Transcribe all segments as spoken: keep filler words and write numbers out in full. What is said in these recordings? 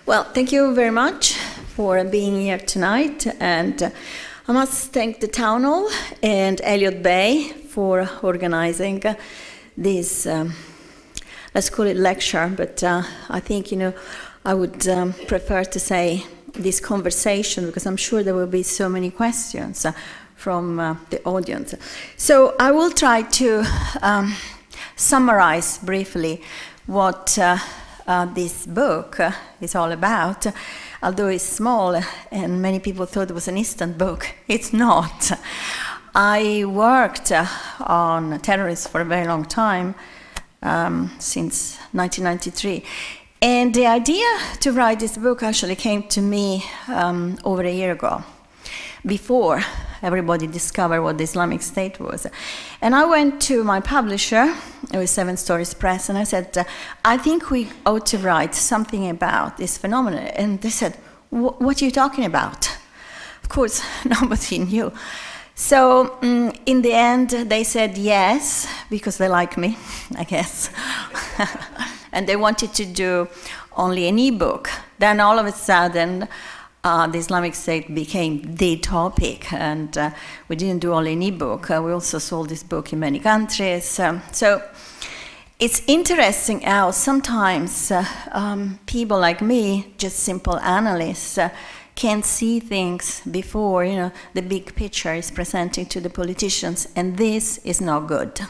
Well, thank you very much for being here tonight, and uh, I must thank the Town Hall and Elliot Bay for organizing uh, this, um, let's call it lecture, but uh, I think, you know, I would um, prefer to say this conversation, because I'm sure there will be so many questions uh, from uh, the audience. So I will try to um, summarize briefly what uh, uh, this book uh, is all about. Although it's small and many people thought it was an instant book, it's not. I worked uh, on terrorism for a very long time, um, since nineteen ninety-three. And the idea to write this book actually came to me um, over a year ago, before everybody discovered what the Islamic State was. And I went to my publisher, it was Seven Stories Press, and I said, uh, I think we ought to write something about this phenomenon. And they said, what are you talking about? Of course, nobody knew. So um, in the end, they said yes, because they like me, I guess. And they wanted to do only an e-book. Then all of a sudden, uh, the Islamic State became the topic, and uh, we didn't do only an e-book. Uh, we also sold this book in many countries. Um, so it's interesting how sometimes uh, um, people like me, just simple analysts, uh, can't see things before, you know, the big picture is presenting to the politicians, and this is not good.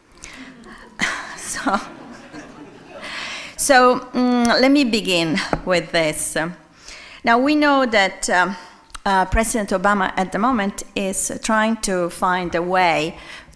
so, so um, let me begin with this. Now, we know that um, uh, President Obama at the moment is trying to find a way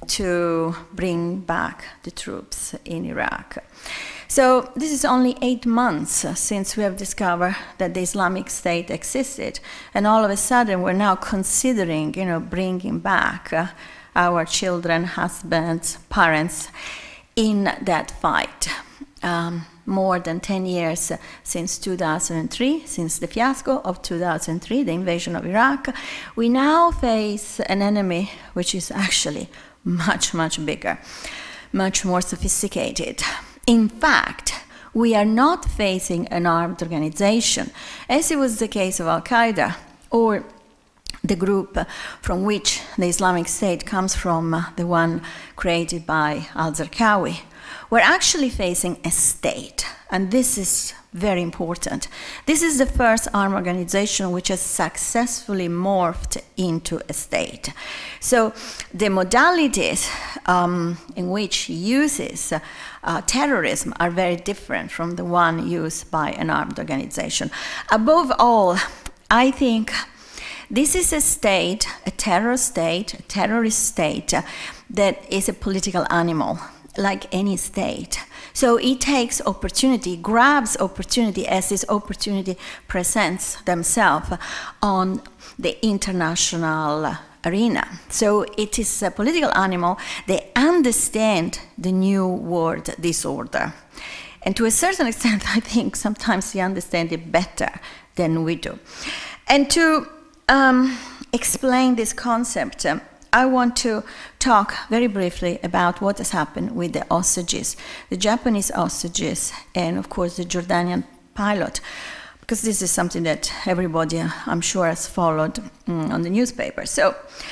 to bring back the troops in Iraq. So this is only eight months since we have discovered that the Islamic State existed, and all of a sudden we're now considering, you know, bringing back uh, our children, husbands, parents in that fight. Um, more than ten years since two thousand three, since the fiasco of two thousand three, the invasion of Iraq, we now face an enemy which is actually much, much bigger, much more sophisticated. In fact, we are not facing an armed organization, as it was the case of Al-Qaeda, or the group from which the Islamic State comes from, the one created by al-Zarqawi. We're actually facing a state, and this is very important. This is the first armed organization which has successfully morphed into a state. So the modalities um, in which he uses uh, terrorism are very different from the one used by an armed organization. Above all, I think this is a state, a terror state, a terrorist state, uh, that is a political animal, like any state. So it takes opportunity, grabs opportunity as this opportunity presents themselves on the international arena. So it is a political animal. They understand the new world disorder. And to a certain extent, I think sometimes they understand it better than we do. And to um, explain this concept, um, I want to talk very briefly about what has happened with the hostages, the Japanese hostages, and of course the Jordanian pilot, because this is something that everybody, I'm sure, has followed mm, on the newspaper. So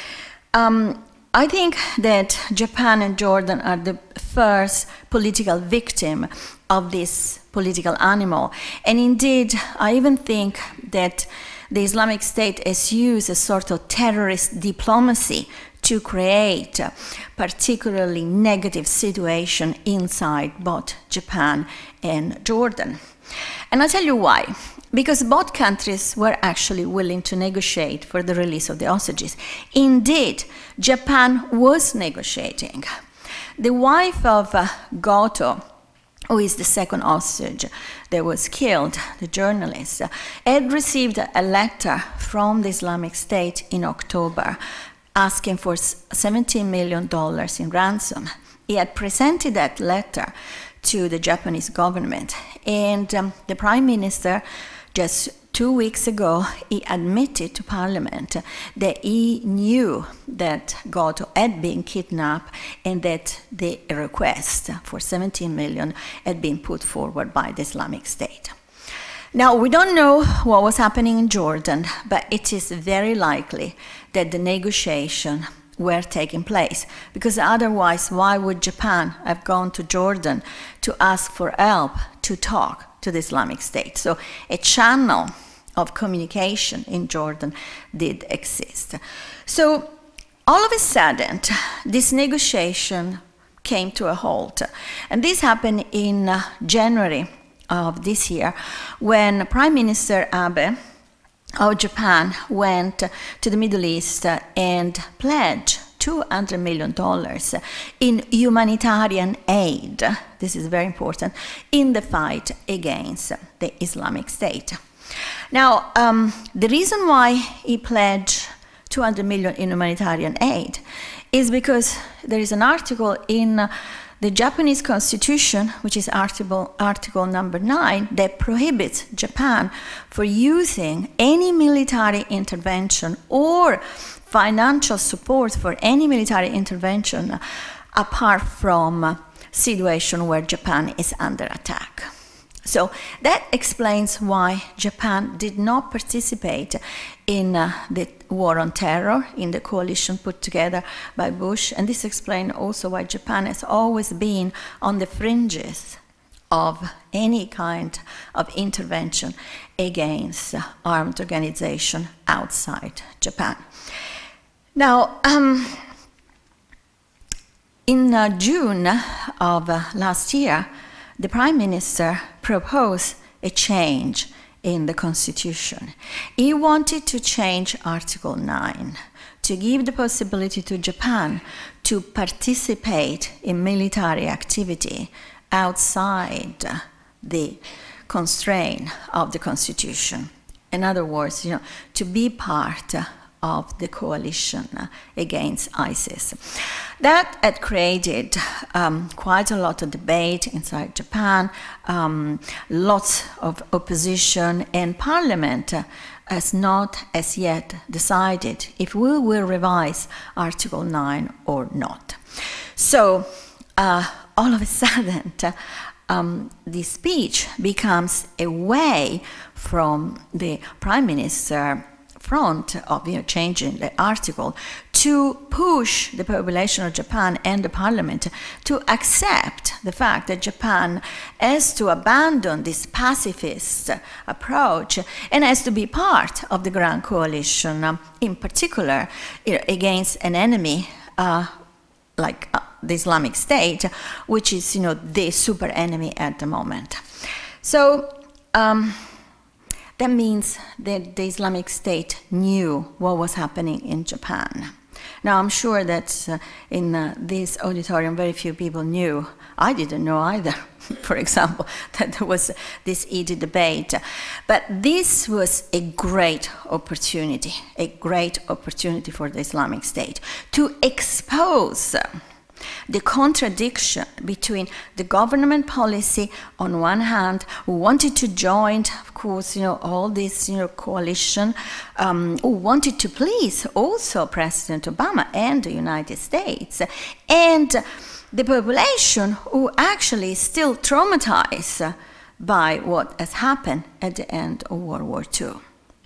um, I think that Japan and Jordan are the first political victim of this political animal. And indeed, I even think that the Islamic State has used a sort of terrorist diplomacy to create a particularly negative situation inside both Japan and Jordan. And I'll tell you why. Because both countries were actually willing to negotiate for the release of the hostages. Indeed, Japan was negotiating. The wife of uh, Goto, who is the second hostage that was killed, the journalist, had received a letter from the Islamic State in October asking for seventeen million dollars in ransom. He had presented that letter to the Japanese government, and um, the Prime Minister, just two weeks ago, he admitted to Parliament that he knew that Goto had been kidnapped and that the request for seventeen million had been put forward by the Islamic State. Now, we don't know what was happening in Jordan, but it is very likely that the negotiations were taking place, because otherwise, why would Japan have gone to Jordan to ask for help to talk to the Islamic State? So a channel of communication in Jordan did exist. So all of a sudden, this negotiation came to a halt. And this happened in uh, January of this year, when Prime Minister Abe of Japan went to the Middle East and pledged two hundred million dollars in humanitarian aid, this is very important, in the fight against the Islamic State. Now, um, the reason why he pledged two hundred million dollars in humanitarian aid is because there is an article in uh, the Japanese Constitution, which is article, article number nine, that prohibits Japan for using any military intervention or financial support for any military intervention apart from a situation where Japan is under attack. So that explains why Japan did not participate in uh, the war on terror, in the coalition put together by Bush, and this explains also why Japan has always been on the fringes of any kind of intervention against uh, armed organization outside Japan. Now, um, in uh, June of uh, last year, the Prime Minister proposed a change in the Constitution. He wanted to change Article nine to give the possibility to Japan to participate in military activity outside the constraint of the Constitution. In other words, you know, to be part of the coalition against ISIS. That had created um, quite a lot of debate inside Japan, um, lots of opposition, and Parliament uh, has not as yet decided if we will revise Article nine or not. So uh, all of a sudden, uh, um, the speech becomes a way from the Prime Minister front of you know, changing the article to push the population of Japan and the parliament to accept the fact that Japan has to abandon this pacifist approach and has to be part of the grand coalition, um, in particular you know, against an enemy uh, like uh, the Islamic State, which is you know, the super enemy at the moment. So, um, that means that the Islamic State knew what was happening in Japan. Now, I'm sure that uh, in uh, this auditorium, very few people knew. I didn't know either, for example, that there was this heated debate. But this was a great opportunity, a great opportunity for the Islamic State to expose the contradiction between the government policy on one hand, who wanted to join, of course, you know, all this, you know, coalition, um, who wanted to please also President Obama and the United States, and the population who actually is still traumatized by what has happened at the end of World War Two.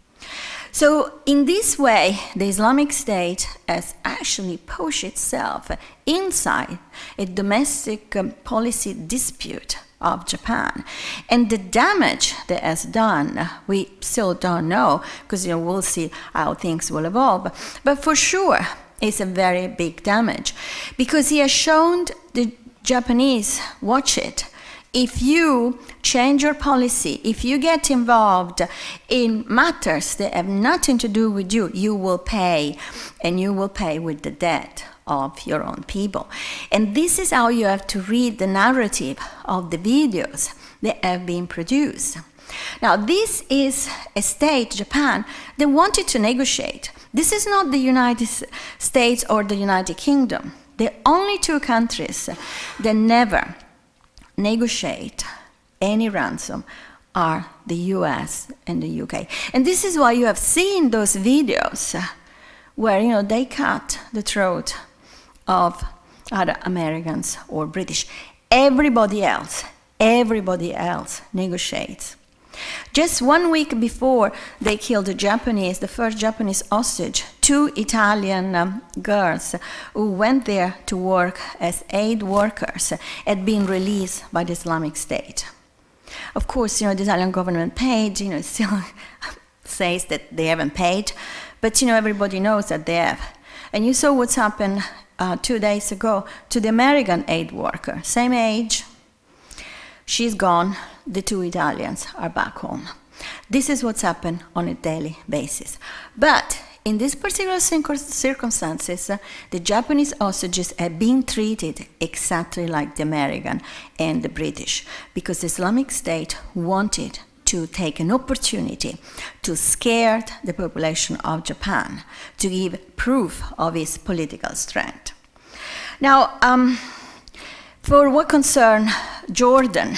So in this way, the Islamic State has actually pushed itself inside a domestic um, policy dispute of Japan. And the damage that has done, we still don't know, because you know, we'll see how things will evolve. But for sure, it's a very big damage, because he has shown the Japanese, watch it, if you change your policy, if you get involved in matters that have nothing to do with you, you will pay, and you will pay with the debt of your own people. And this is how you have to read the narrative of the videos that have been produced. Now, this is a state, Japan, that wanted to negotiate. This is not the United States or the United Kingdom. The only two countries that never negotiate any ransom are the U S and the U K. And this is why you have seen those videos where you know they cut the throat of other Americans or British. Everybody else, everybody else negotiates. Just one week before they killed the Japanese, the first Japanese hostage, two Italian um, girls who went there to work as aid workers had been released by the Islamic State. Of course, you know, the Italian government paid, you know, still says that they haven't paid, but, you know, everybody knows that they have. And you saw what's happened uh, two days ago to the American aid worker, same age. She's gone, the two Italians are back home. This is what's happened on a daily basis. But in these particular circumstances, uh, the Japanese hostages have been treated exactly like the American and the British, because the Islamic State wanted to take an opportunity to scare the population of Japan, to give proof of its political strength. Now, um, for what concerns Jordan,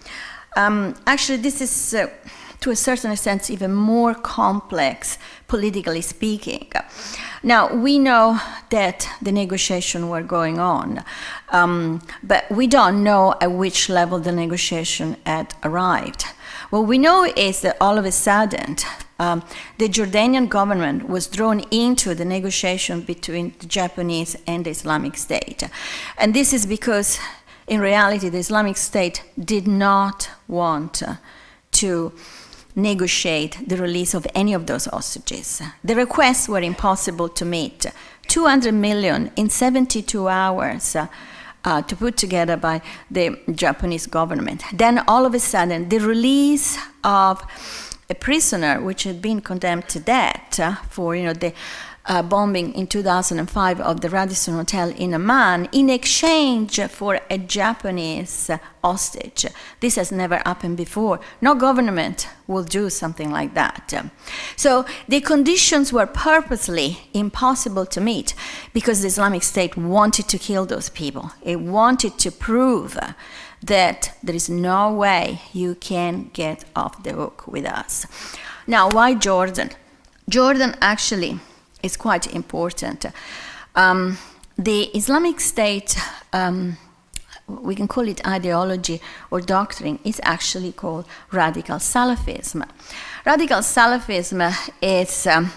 um, actually this is, uh, to a certain extent, even more complex, politically speaking. Now, we know that the negotiations were going on, um, but we don't know at which level the negotiation had arrived. What we know is that all of a sudden, um, the Jordanian government was drawn into the negotiation between the Japanese and the Islamic State. And this is because, in reality, the Islamic State did not want uh, to negotiate the release of any of those hostages. The requests were impossible to meet. two hundred million in seventy-two hours uh, uh, to put together by the Japanese government. Then all of a sudden, the release of a prisoner which had been condemned to death uh, for, you know, the Uh, bombing in two thousand five of the Radisson Hotel in Amman in exchange for a Japanese uh, hostage. This has never happened before. No government will do something like that. So the conditions were purposely impossible to meet because the Islamic State wanted to kill those people. It wanted to prove uh, that there is no way you can get off the hook with us. Now, why Jordan? Jordan actually is quite important. Um, the Islamic State, um, we can call it ideology or doctrine, is actually called radical Salafism. Radical Salafism is um,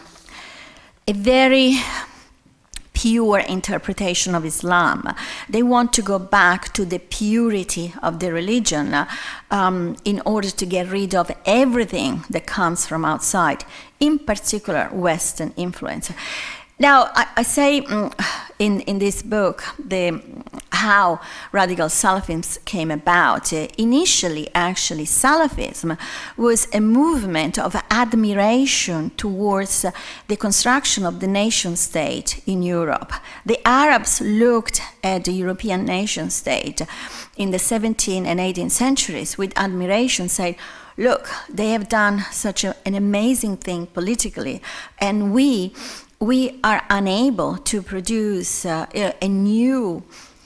a very pure interpretation of Islam. They want to go back to the purity of the religion um, in order to get rid of everything that comes from outside, in particular Western influence. Now, I, I say mm, in, in this book the, how radical Salafism came about. Uh, initially, actually, Salafism was a movement of admiration towards uh, the construction of the nation state in Europe. The Arabs looked at the European nation state in the seventeenth and eighteenth centuries with admiration, saying, look, they have done such a, an amazing thing politically, and we we are unable to produce uh, a, a new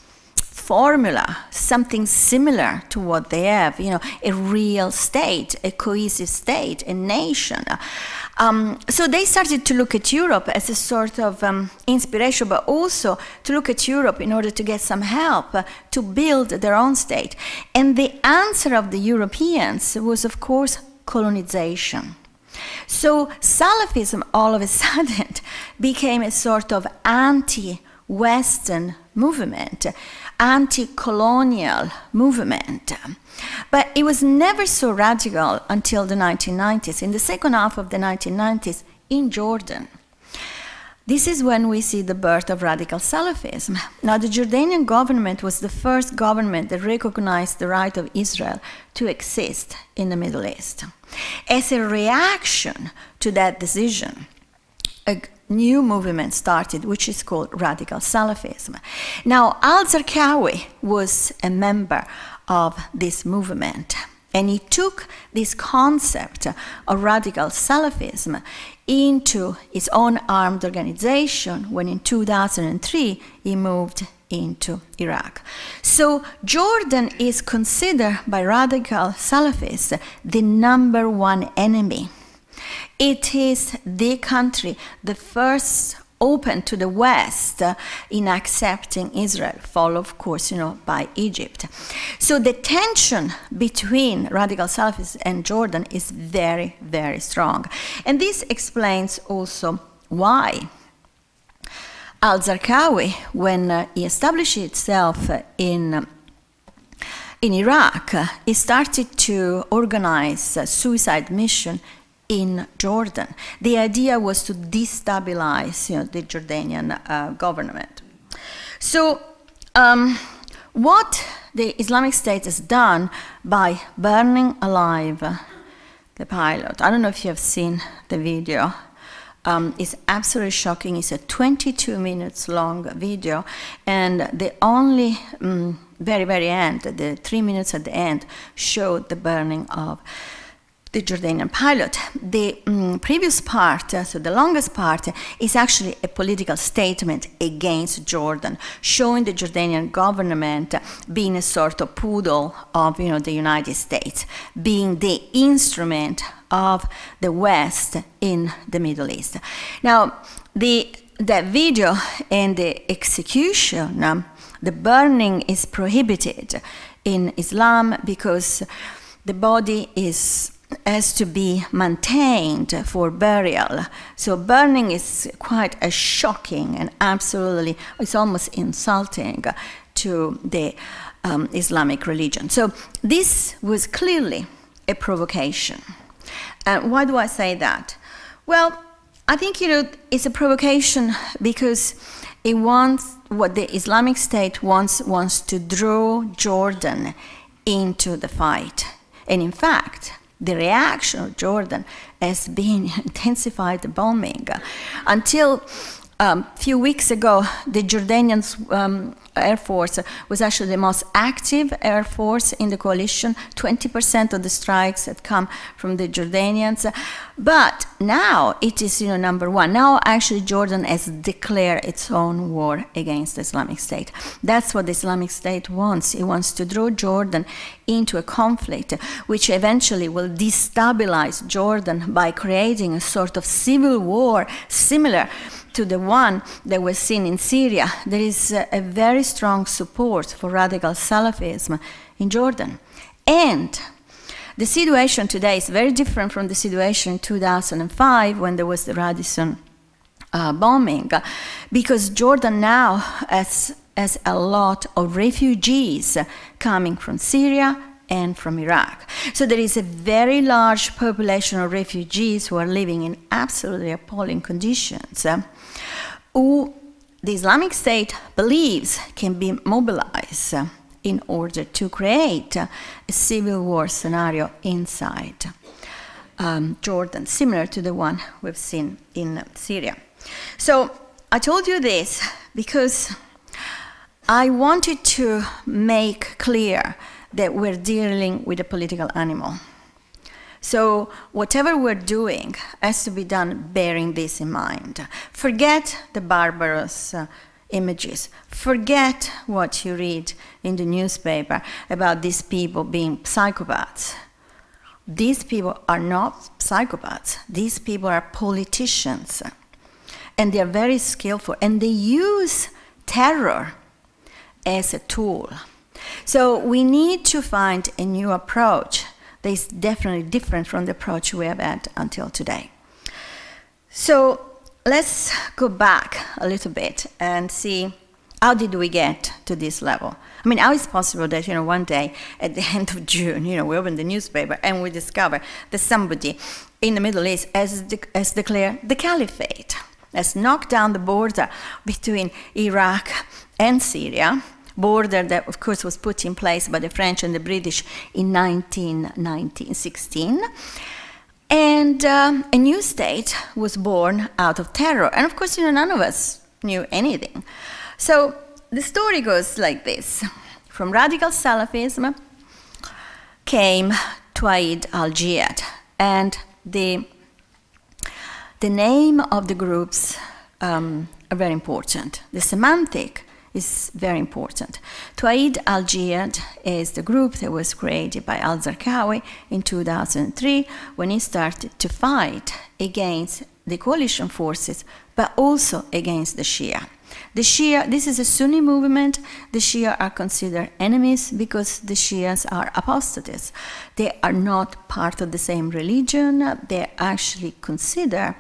formula, something similar to what they have, you know, a real state, a cohesive state, a nation. Um, so they started to look at Europe as a sort of um, inspiration, but also to look at Europe in order to get some help uh, to build their own state. And the answer of the Europeans was, of course, colonization. So Salafism all of a sudden became a sort of anti-Western movement, anti-colonial movement. But it was never so radical until the nineteen nineties, in the second half of the nineteen nineties in Jordan. This is when we see the birth of radical Salafism. Now, the Jordanian government was the first government that recognized the right of Israel to exist in the Middle East. As a reaction to that decision, a new movement started, which is called radical Salafism. Now, al-Zarqawi was a member of this movement, and he took this concept of radical Salafism into his own armed organization when in two thousand three he moved into Iraq. So Jordan is considered by radical Salafists the number one enemy. It is the country, the first open to the West uh, in accepting Israel, followed, of course, you know, by Egypt. So the tension between radical Salafis and Jordan is very, very strong. And this explains also why al-Zarqawi, when uh, he established itself in In Iraq, uh, he started to organize a suicide mission in Jordan. The idea was to destabilize, you know, the Jordanian uh, government. So um, what the Islamic State has done by burning alive uh, the pilot, I don't know if you have seen the video, um, it's absolutely shocking. It's a twenty-two minutes long video, and the only um, very, very end, the three minutes at the end, showed the burning of the Jordanian pilot. The um, previous part, uh, so the longest part, uh, is actually a political statement against Jordan, showing the Jordanian government uh, being a sort of poodle of, you know, the United States, being the instrument of the West in the Middle East. Now, the, the video and the execution, um, the burning is prohibited in Islam because the body is has to be maintained for burial. So burning is quite a shocking and absolutely, it's almost insulting to the um, Islamic religion. So this was clearly a provocation. And why do I say that? Well, I think, you know, it's a provocation because it wants, what the Islamic State wants, wants to draw Jordan into the fight. And in fact, the reaction of Jordan has been intensified the bombing. Until a um, few weeks ago, the Jordanian um, Air Force was actually the most active Air Force in the coalition. twenty percent of the strikes had come from the Jordanians. But now it is, you know, number one. Now actually Jordan has declared its own war against the Islamic State. That's what the Islamic State wants. It wants to draw Jordan into a conflict which eventually will destabilize Jordan by creating a sort of civil war similar to the one that was seen in Syria. There is a, a very strong support for radical Salafism in Jordan. And the situation today is very different from the situation in two thousand five when there was the Radisson uh, bombing, because Jordan now has, has a lot of refugees coming from Syria and from Iraq. So there is a very large population of refugees who are living in absolutely appalling conditions, uh, who the Islamic State believes can be mobilized uh, in order to create uh, a civil war scenario inside um, Jordan, similar to the one we've seen in uh, Syria. So I told you this because I wanted to make clear that we're dealing with a political animal. So whatever we're doing has to be done bearing this in mind. Forget the barbarous uh, images. Forget what you read in the newspaper about these people being psychopaths. These people are not psychopaths. These people are politicians. And they're very skillful. And they use terror as a tool. So we need to find a new approach that is definitely different from the approach we have had until today. So let's go back a little bit and see how did we get to this level. I mean, how is it possible that, you know, one day at the end of June, you know, we open the newspaper and we discover that somebody in the Middle East has, de has declared the caliphate, has knocked down the border between Iraq and Syria, border that, of course, was put in place by the French and the British in nineteen sixteen. And um, a new state was born out of terror. And, of course, you know, none of us knew anything. So the story goes like this. From radical Salafism came Tawhid al-Jihad. And the, the name of the groups um, are very important. The semantic is very important. Tawhid al-Jihad is the group that was created by al-Zarqawi in two thousand three when he started to fight against the coalition forces, but also against the Shia. The Shia, this is a Sunni movement. The Shia are considered enemies because the Shias are apostates. They are not part of the same religion. They actually consider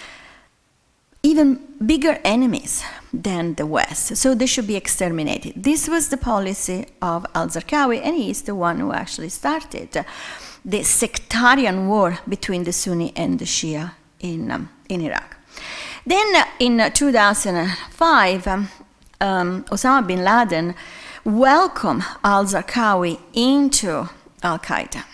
even bigger enemies than the West, so they should be exterminated. This was the policy of al-Zarqawi, and he is the one who actually started the sectarian war between the Sunni and the Shia in, um, in Iraq. Then uh, in uh, two thousand five, um, um, Osama bin Laden welcomed al-Zarqawi into al-Qaeda.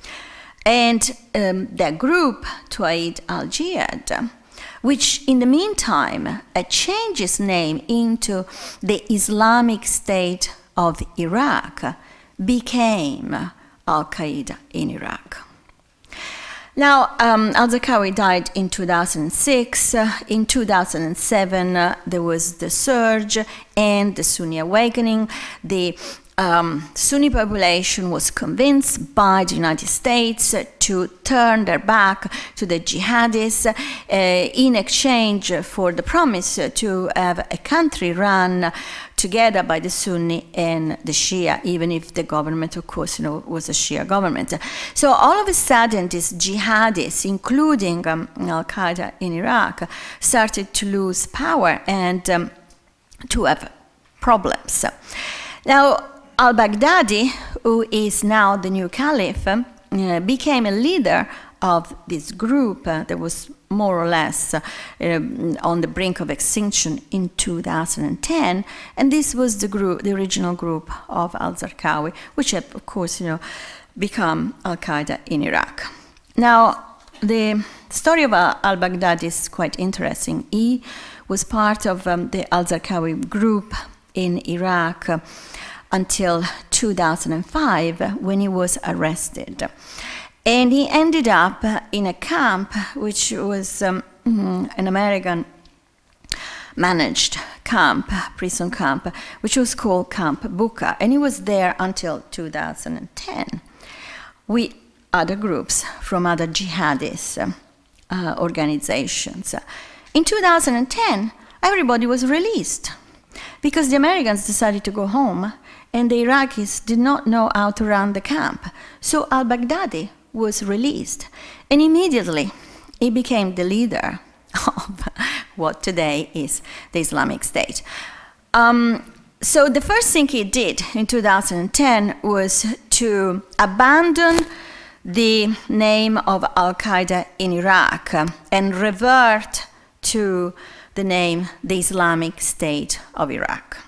And um, that group, Tawhid al-Jihad, which in the meantime uh, changed its name into the Islamic State of Iraq, became al-Qaeda in Iraq. Now, um, al-Zarqawi died in two thousand six. Uh, in two thousand seven, uh, there was the surge and the Sunni awakening. The um, Sunni population was convinced by the United States uh, to turn their back to the jihadists uh, in exchange for the promise uh, to have a country run together by the Sunni and the Shia, even if the government, of course, you know, was a Shia government. So all of a sudden, these jihadists, including um, al-Qaeda in Iraq, started to lose power and um, to have problems. Now, al-Baghdadi, who is now the new caliph, uh, became a leader of this group uh, that was more or less uh, um, on the brink of extinction in two thousand ten, and this was the group, the original group of al-Zarqawi, which had, of course, you know, become al-Qaeda in Iraq. Now, the story of al-Baghdadi is quite interesting. He was part of um, the al-Zarqawi group in Iraq uh, until two thousand five, when he was arrested. And he ended up in a camp, which was um, an American-managed camp, prison camp, which was called Camp Bucca. And he was there until two thousand ten with other groups from other jihadist uh, organizations. In two thousand ten, everybody was released because the Americans decided to go home, and the Iraqis did not know how to run the camp. So al-Baghdadi was released, and immediately he became the leader of what today is the Islamic State. Um, so the first thing he did in two thousand ten was to abandon the name of al-Qaeda in Iraq and revert to the name the Islamic State of Iraq.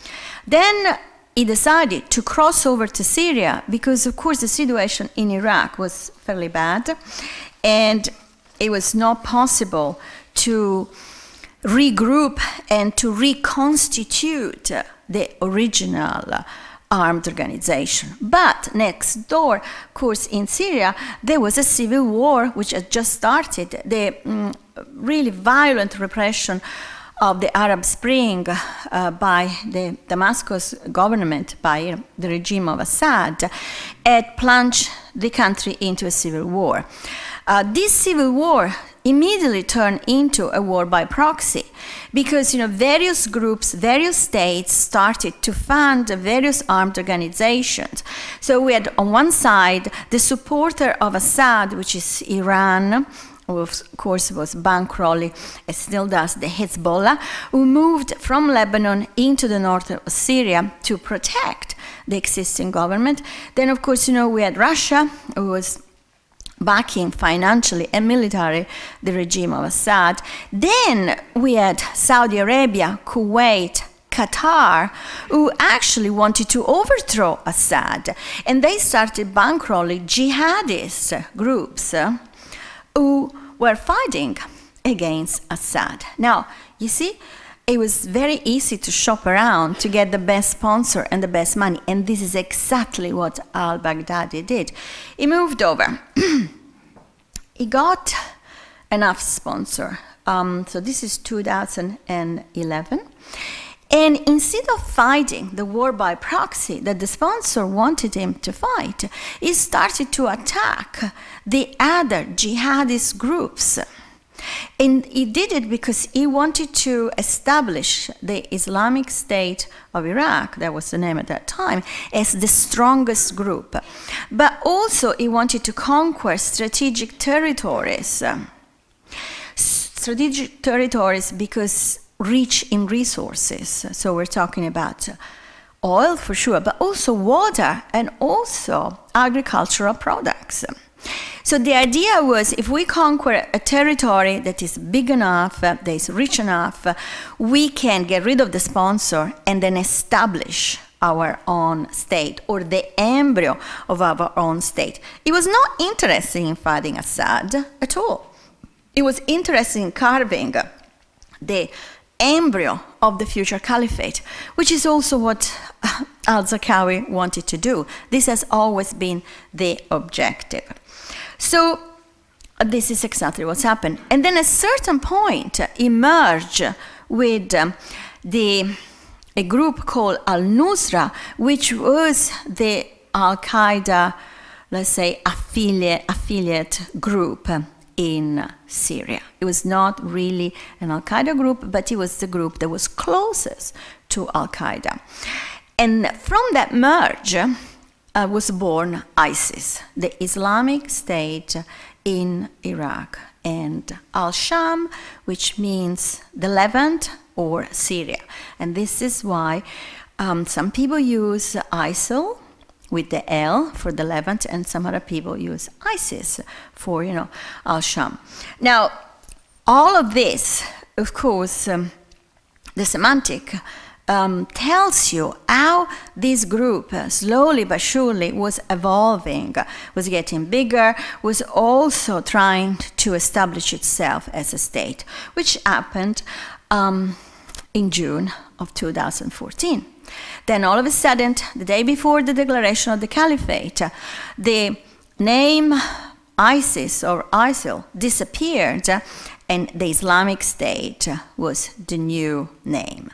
Then he decided to cross over to Syria because, of course, the situation in Iraq was fairly bad, and it was not possible to regroup and to reconstitute the original armed organization. But next door, of course, in Syria, there was a civil war which had just started. The mm, really violent repression of the Arab Spring uh, by the Damascus government, by you know, the regime of Assad, had plunged the country into a civil war. Uh, this civil war immediately turned into a war by proxy because you know, various groups, various states started to fund various armed organizations. So we had on one side the supporter of Assad, which is Iran, who of course was bankrolling, and still does, the Hezbollah, who moved from Lebanon into the north of Syria to protect the existing government. Then, of course, you know, we had Russia, who was backing financially and military the regime of Assad. Then we had Saudi Arabia, Kuwait, Qatar, who actually wanted to overthrow Assad. And they started bankrolling jihadist groups uh, who were fighting against Assad. Now, you see, it was very easy to shop around to get the best sponsor and the best money, and this is exactly what al-Baghdadi did. He moved over. He got enough sponsor. Um, so this is two thousand eleven. And instead of fighting the war by proxy that the sponsor wanted him to fight, he started to attack the other jihadist groups. And he did it because he wanted to establish the Islamic State of Iraq, that was the name at that time, as the strongest group. But also he wanted to conquer strategic territories. Strategic territories because rich in resources. So we're talking about oil for sure, but also water and also agricultural products. So the idea was, if we conquer a territory that is big enough, uh, that is rich enough, uh, we can get rid of the sponsor and then establish our own state, or the embryo of our own state. He was not interested in fighting Assad at all. He was interested in carving the embryo of the future caliphate, which is also what al-Zarqawi wanted to do. This has always been the objective. So uh, this is exactly what's happened. And then at a certain point uh, emerged with um, the, a group called Al-Nusra, which was the Al-Qaeda, let's say, affiliate, affiliate group um, in Syria. It was not really an Al-Qaeda group, but it was the group that was closest to Al-Qaeda. And from that merge, Uh, was born ISIS, the Islamic State in Iraq, and Al-Sham, which means the Levant or Syria. And this is why um, some people use ISIL with the L for the Levant, and some other people use ISIS for, you know, Al-Sham. Now, all of this, of course, um, the semantic Um, tells you how this group uh, slowly but surely was evolving, was getting bigger, was also trying to establish itself as a state, which happened um, in June of two thousand fourteen. Then all of a sudden, the day before the declaration of the caliphate, uh, the name ISIS or ISIL disappeared, uh, and the Islamic State was the new name.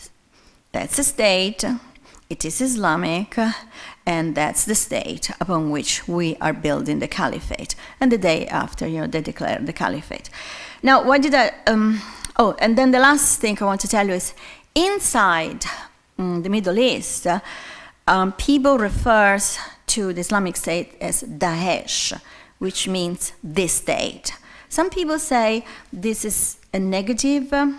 That's a state, it is Islamic, and that's the state upon which we are building the caliphate. And the day after, you know, they declared the caliphate. Now, why did I, um, oh, and then the last thing I want to tell you is, inside um, the Middle East, uh, um, people refers to the Islamic State as Daesh, which means this state. Some people say this is a negative um,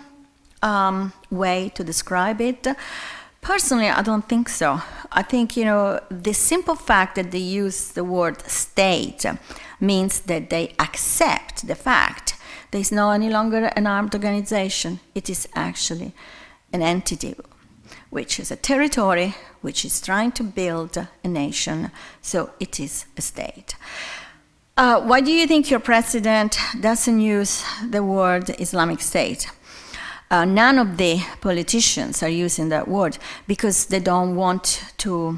Um, way to describe it. Personally, I don't think so. I think, you know, the simple fact that they use the word state means that they accept the fact there is no any longer an armed organization. It is actually an entity, which is a territory, which is trying to build a nation, so it is a state. Uh, why do you think your president doesn't use the word Islamic State? Uh, none of the politicians are using that word because they don't want to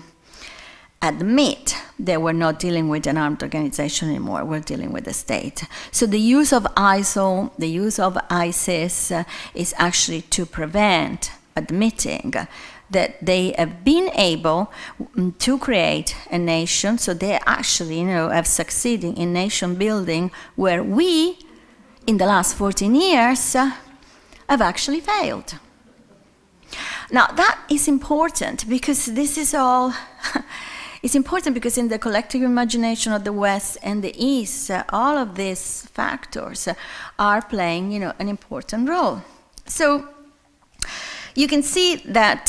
admit that we're not dealing with an armed organization anymore, we're dealing with a state. So the use of ISIL, the use of ISIS uh, is actually to prevent admitting that they have been able to create a nation, so they actually, you know, have succeeded in nation building where we, in the last fourteen years, uh, have actually failed. Now that is important because this is all, it's important because in the collective imagination of the West and the East, uh, all of these factors uh, are playing, you know, an important role. So you can see that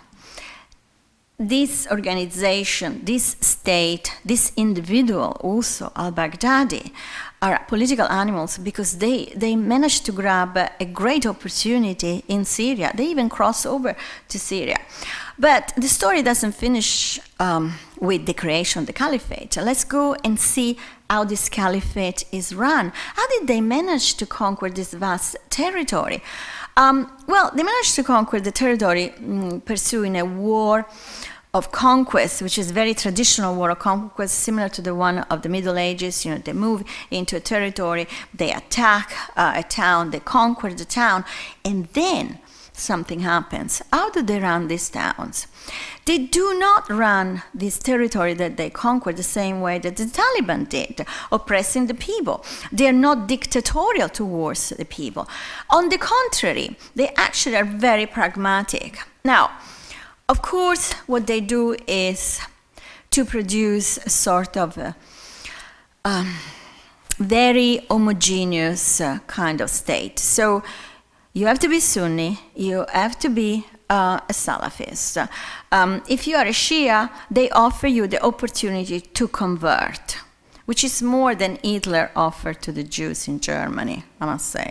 this organization, this state, this individual also, al-Baghdadi, are political animals because they, they managed to grab a, a great opportunity in Syria. They even cross over to Syria. But the story doesn't finish um, with the creation of the caliphate. Let's go and see how this caliphate is run. How did they manage to conquer this vast territory? Um, well, they managed to conquer the territory mm, pursuing a war of conquest, which is a very traditional war of conquest, similar to the one of the Middle Ages. You know, they move into a territory, they attack uh, a town, they conquer the town, and then something happens. How do they run these towns? They do not run this territory that they conquered the same way that the Taliban did, oppressing the people. They are not dictatorial towards the people. On the contrary, they actually are very pragmatic. Now, of course, what they do is to produce a sort of a, um, very homogeneous uh, kind of state. So you have to be Sunni, you have to be uh, a Salafist. Um, if you are a Shia, they offer you the opportunity to convert, which is more than Hitler offered to the Jews in Germany, I must say.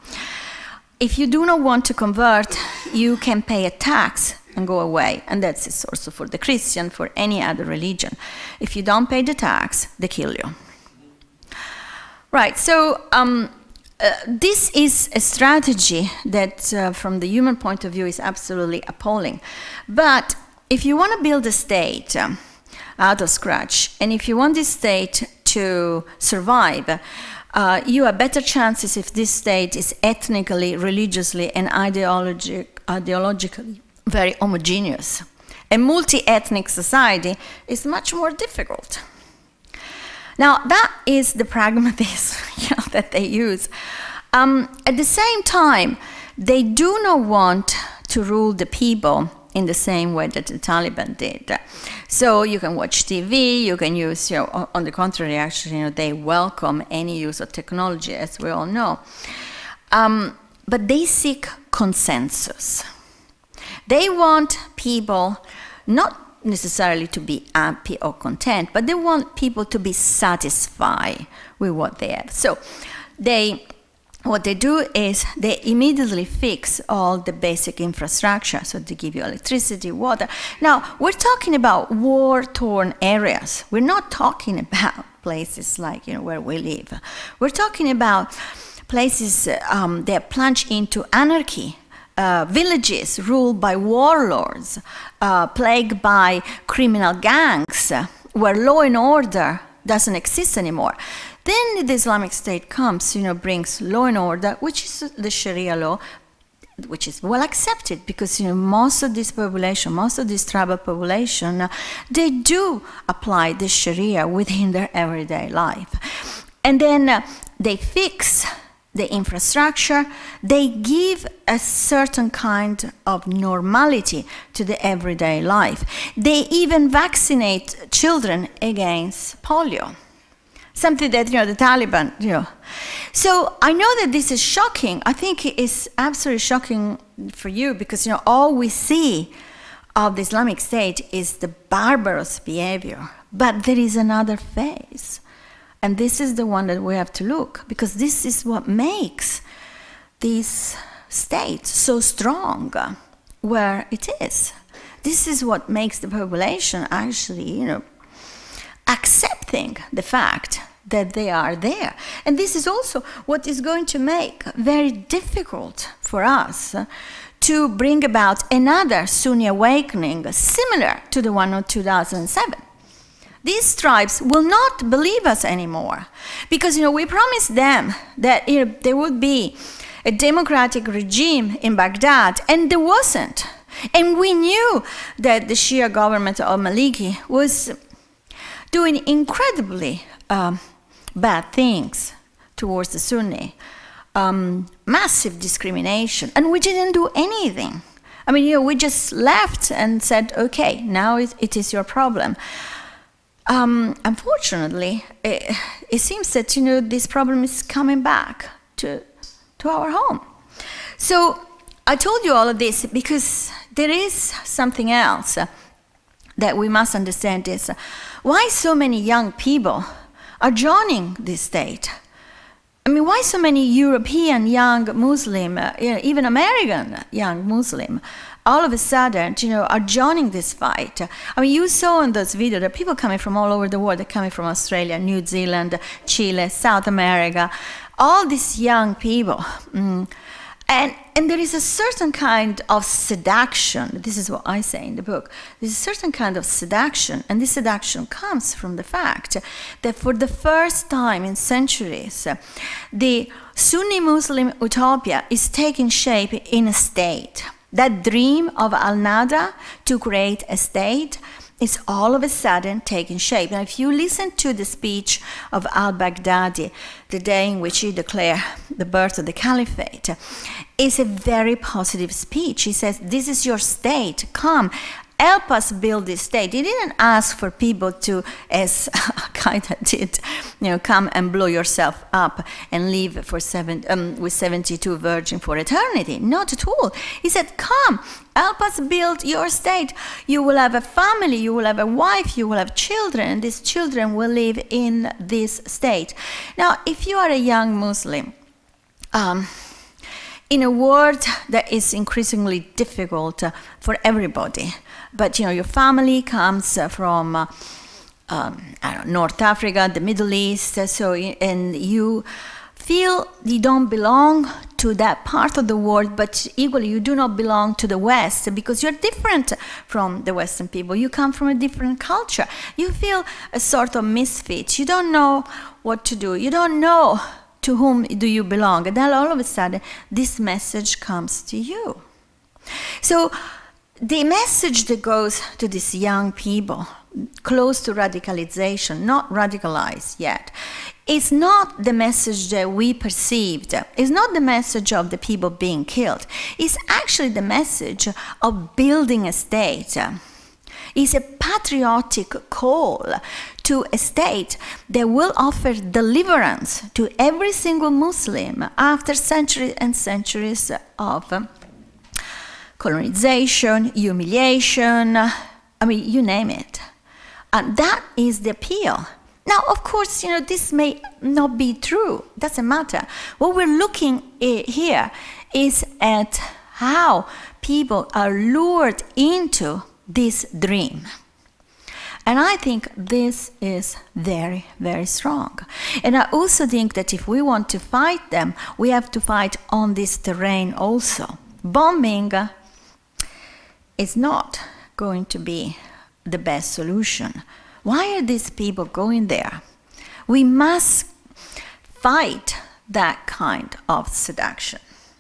If you do not want to convert, you can pay a tax and go away, and that's also for the Christian, for any other religion. If you don't pay the tax, they kill you. Right, so um, uh, this is a strategy that, uh, from the human point of view, is absolutely appalling. But if you want to build a state um, out of scratch, and if you want this state to survive, uh, you have better chances if this state is ethnically, religiously, and ideologi ideologically very homogeneous. A multi-ethnic society is much more difficult. Now, that is the pragmatism you know, that they use. Um, at the same time, they do not want to rule the people in the same way that the Taliban did. So you can watch T V, you can use, you know, on the contrary, actually, you know, they welcome any use of technology, as we all know. Um, but they seek consensus. They want people not necessarily to be happy or content, but they want people to be satisfied with what they have. So they, what they do is they immediately fix all the basic infrastructure. So they give you electricity, water. Now, we're talking about war-torn areas. We're not talking about places like, you know, where we live. We're talking about places um, that plunge into anarchy. Uh, villages ruled by warlords, uh, plagued by criminal gangs, uh, where law and order doesn't exist anymore. Then the Islamic State comes, you know, brings law and order, which is the Sharia law, which is well accepted because, you know, most of this population, most of this tribal population, uh, they do apply the Sharia within their everyday life. And then uh, they fix the infrastructure, they give a certain kind of normality to the everyday life. They even vaccinate children against polio, something that, you know, the Taliban, you know. So I know that this is shocking. I think it is absolutely shocking for you because, you know, all we see of the Islamic State is the barbarous behavior, but there is another phase. And this is the one that we have to look, because this is what makes this state so strong where it is. This is what makes the population actually, you know, accepting the fact that they are there. And this is also what is going to make very difficult for us to bring about another Sunni awakening similar to the one of two thousand seven. These tribes will not believe us anymore because, you know, we promised them that, you know, there would be a democratic regime in Baghdad, and there wasn't. And we knew that the Shia government of Maliki was doing incredibly um, bad things towards the Sunni, um, massive discrimination, and we didn't do anything. I mean, you know, we just left and said, okay, now it, it is your problem. Um, unfortunately, it, it seems that, you know, this problem is coming back to, to our home. So I told you all of this because there is something else uh, that we must understand is uh, why so many young people are joining this state. I mean, why so many European young Muslim, uh, even American young Muslim, all of a sudden, you know, are joining this fight? I mean, you saw in those videos that people coming from all over the world, they're coming from Australia, New Zealand, Chile, South America, all these young people. Mm, and, and there is a certain kind of seduction. This is what I say in the book. There's a certain kind of seduction, and this seduction comes from the fact that for the first time in centuries, the Sunni Muslim utopia is taking shape in a state. That dream of al-Nahda to create a state is all of a sudden taking shape. Now, if you listen to the speech of al-Baghdadi, the day in which he declared the birth of the caliphate, it's a very positive speech. He says, this is your state, come, help us build this state. He didn't ask for people to, as Al-Qaeda did, you know, come and blow yourself up and live for seven, um, with seventy-two virgins for eternity. Not at all. He said, come, help us build your state. You will have a family, you will have a wife, you will have children, and these children will live in this state. Now, if you are a young Muslim, um, in a world that is increasingly difficult uh, for everybody, but you know, your family comes uh, from uh, um, I don't know, North Africa, the Middle East, uh, so and you feel you don't belong to that part of the world, but equally you do not belong to the West because you're different from the Western people. You come from a different culture. You feel a sort of misfit. You don't know what to do. You don't know to whom do you belong. And then all of a sudden, this message comes to you. So the message that goes to these young people, close to radicalization, not radicalized yet, is not the message that we perceived. It's not the message of the people being killed. It's actually the message of building a state. It's a patriotic call to a state that will offer deliverance to every single Muslim after centuries and centuries of colonization, humiliation, I mean, you name it. And that is the appeal. Now, of course, you know, this may not be true. Doesn't matter. What we're looking at here is at how people are lured into this dream. And I think this is very, very strong. And I also think that if we want to fight them, we have to fight on this terrain also. Bombing is not going to be the best solution. Why are these people going there? We must fight that kind of seduction.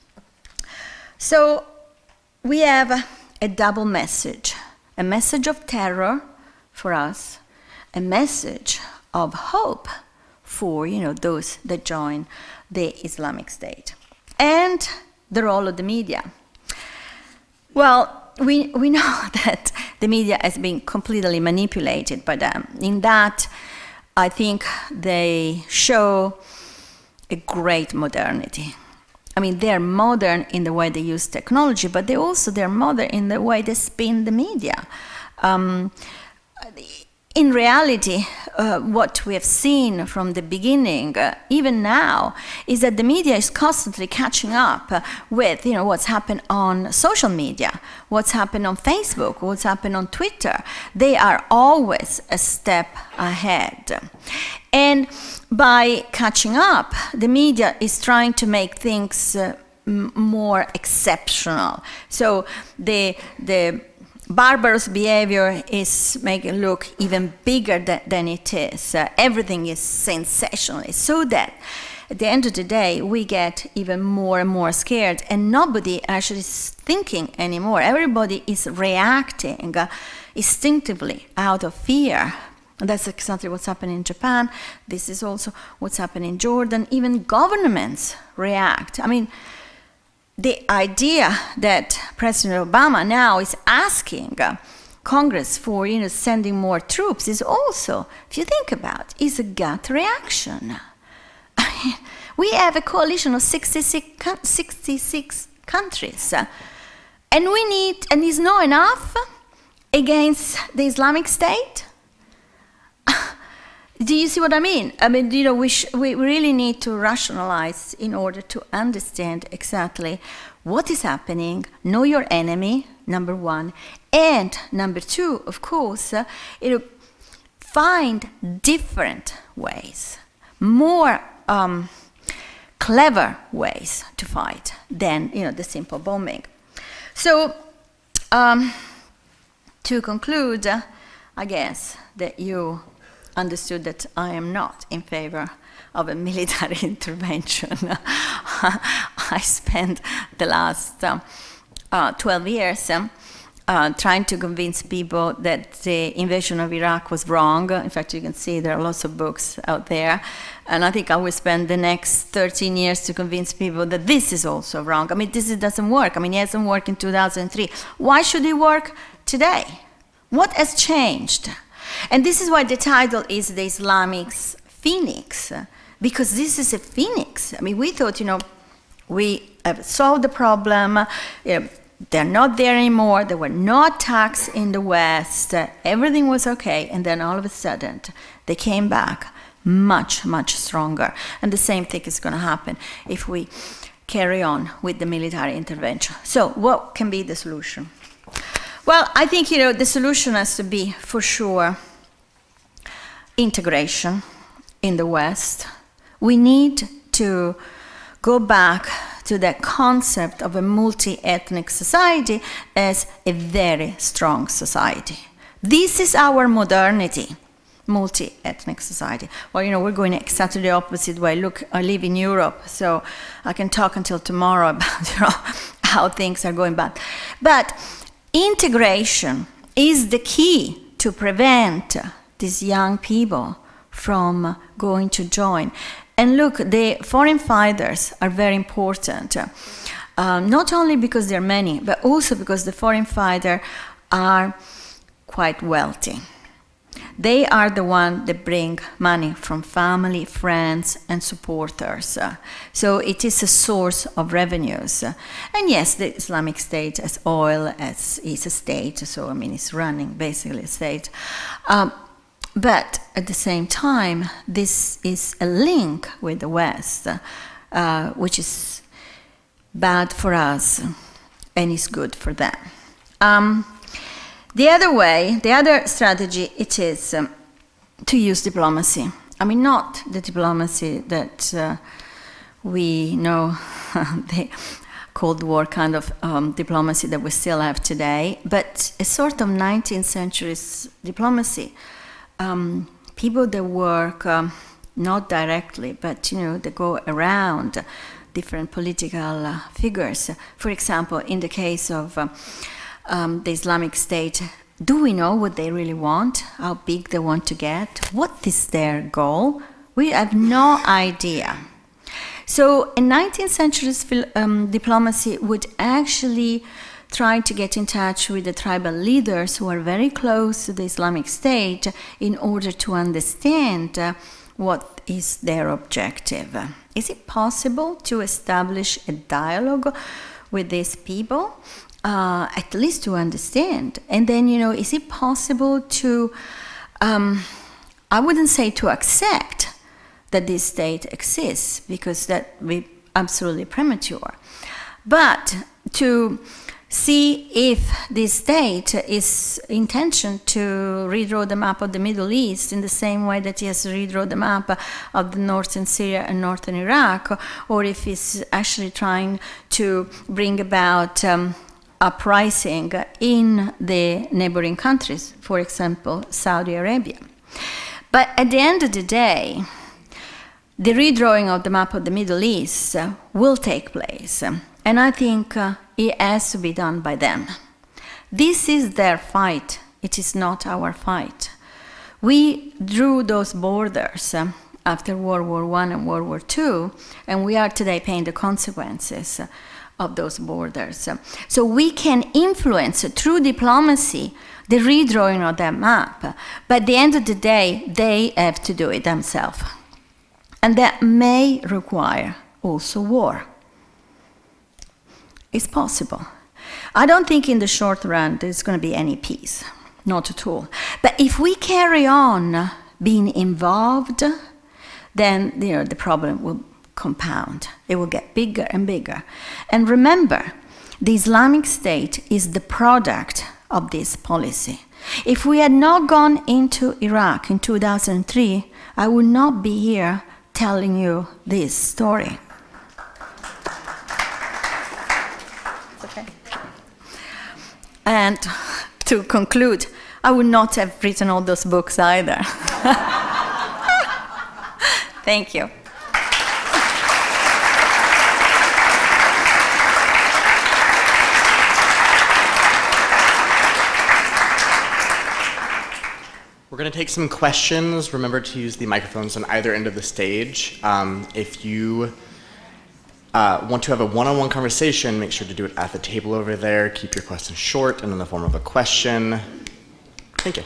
So we have a double message, a message of terror for us, a message of hope for, you know, those that join the Islamic State, and the role of the media. Well, we, we know that the media has been completely manipulated by them. In that, I think they show a great modernity. I mean, they're modern in the way they use technology, but they also they're modern in the way they spin the media. Um, in reality, uh, what we have seen from the beginning, uh, even now, is that the media is constantly catching up uh, with, you know, what's happened on social media, what's happened on Facebook, what's happened on Twitter. They are always a step ahead. And by catching up, the media is trying to make things uh, m more exceptional. So the the barbarous behavior is making it look even bigger than, than it is. Uh, everything is sensational, so that at the end of the day, we get even more and more scared, and nobody actually is thinking anymore. Everybody is reacting uh, instinctively out of fear. And that's exactly what's happening in Japan. This is also what's happening in Jordan. Even governments react. I mean, the idea that President Obama now is asking uh, Congress for, you know, sending more troops is also, if you think about it, is a gut reaction. I mean, we have a coalition of sixty-six, sixty-six countries, uh, and we need, and is not enough against the Islamic State? Do you see what I mean? I mean, you know, we, sh we really need to rationalize in order to understand exactly what is happening, know your enemy, number one, and number two, of course, uh, you know, find different ways, more um, clever ways to fight than, you know, the simple bombing. So, um, to conclude, uh, I guess that you understood that I am not in favor of a military intervention. I spent the last um, uh, twelve years, um, uh, trying to convince people that the invasion of Iraq was wrong. In fact, you can see there are lots of books out there. And I think I will spend the next thirteen years to convince people that this is also wrong. I mean, this doesn't work. I mean, it hasn't worked in two thousand three. Why should it work today? What has changed? And this is why the title is The Islamic's Phoenix, because this is a phoenix. I mean, we thought, you know, we have solved the problem. You know, they're not there anymore. There were no attacks in the West. Everything was okay. And then all of a sudden, they came back much, much stronger. And the same thing is going to happen if we carry on with the military intervention. So what can be the solution? Well, I think, you know, the solution has to be, for sure, integration in the West. We need to go back to that concept of a multi-ethnic society as a very strong society. This is our modernity. Multi-ethnic society. Well, you know, we're going exactly the opposite way. Look, I live in Europe, so I can talk until tomorrow about, you know, how things are going bad. But integration is the key to prevent these young people from going to join. And look, the foreign fighters are very important, uh, not only because they're many, but also because the foreign fighters are quite wealthy. They are the ones that bring money from family, friends, and supporters. Uh, so it is a source of revenues. Uh, and yes, the Islamic State has oil, as is a state, so I mean it's running basically a state. Um, but at the same time, this is a link with the West, uh, which is bad for us and is good for them. Um, The other way, the other strategy, it is um, to use diplomacy. I mean, not the diplomacy that uh, we know, the Cold War kind of um, diplomacy that we still have today, but a sort of nineteenth century diplomacy. Um, people that work um, not directly, but, you know, they go around different political uh, figures. For example, in the case of uh, Um, the Islamic State, do we know what they really want? How big they want to get? What is their goal? We have no idea. So a nineteenth century um, diplomacy would actually try to get in touch with the tribal leaders who are very close to the Islamic State in order to understand uh, what is their objective. Is it possible to establish a dialogue with these people? Uh, at least to understand. And then, you know, is it possible to, um, I wouldn't say to accept that this state exists, because that would be absolutely premature, but to see if this state is intention to redraw the map of the Middle East in the same way that he has redrawn the map of the northern Syria and northern Iraq, or if it's actually trying to bring about um, uprising in the neighboring countries, for example, Saudi Arabia. But at the end of the day, the redrawing of the map of the Middle East uh, will take place, and I think uh, it has to be done by them. This is their fight, it is not our fight. We drew those borders uh, after World War One and World War Two, and we are today paying the consequences uh, of those borders. So we can influence through diplomacy the redrawing of that map, but at the end of the day, they have to do it themselves. And that may require also war. It's possible. I don't think in the short run there's going to be any peace, not at all. But if we carry on being involved, then, you know, the problem will compound. It will get bigger and bigger. And remember, the Islamic State is the product of this policy. If we had not gone into Iraq in two thousand three, I would not be here telling you this story. Okay. And to conclude, I would not have written all those books either. Thank you. We're going to take some questions. Remember to use the microphones on either end of the stage. Um, if you uh, want to have a one-on-one conversation, make sure to do it at the table over there. Keep your questions short and in the form of a question. Thank you.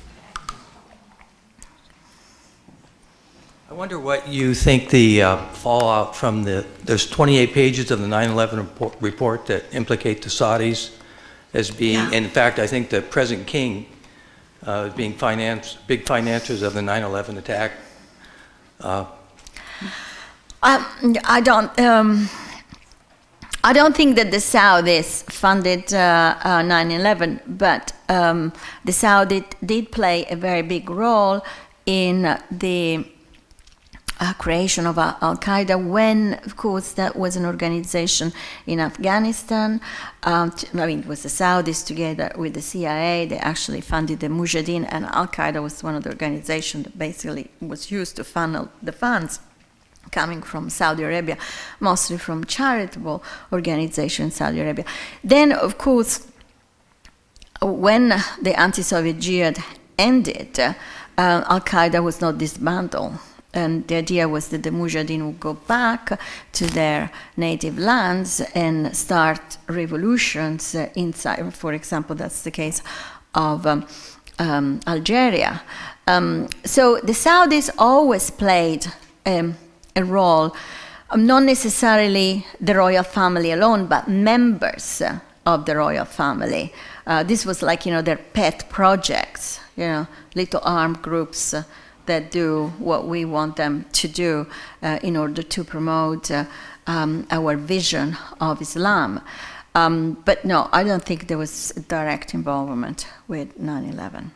I wonder what you think the uh, fallout from the, there's twenty-eight pages of the nine eleven report, report that implicate the Saudis as being, yeah. In fact, I think the present king uh, as being finance, big financiers of the nine eleven attack. Uh, um, I don't, um, I don't think that the Saudis funded uh, uh, nine eleven, but um, the Saudis did play a very big role in the Uh, creation of uh, Al-Qaeda when, of course, that was an organization in Afghanistan. Um, I mean, it was the Saudis together with the C I A. They actually funded the Mujahideen, and Al-Qaeda was one of the organizations that basically was used to funnel the funds coming from Saudi Arabia, mostly from charitable organizations in Saudi Arabia. Then, of course, when the anti-Soviet jihad ended, uh, Al-Qaeda was not dismantled. And the idea was that the Mujahideen would go back to their native lands and start revolutions uh, inside. For example, that's the case of um, um, Algeria. Um, so the Saudis always played um, a role, um, not necessarily the royal family alone, but members uh, of the royal family. Uh, this was like, you know, their pet projects, you know, little armed groups uh, that do what we want them to do uh, in order to promote uh, um, our vision of Islam. Um, but no, I don't think there was direct involvement with nine eleven.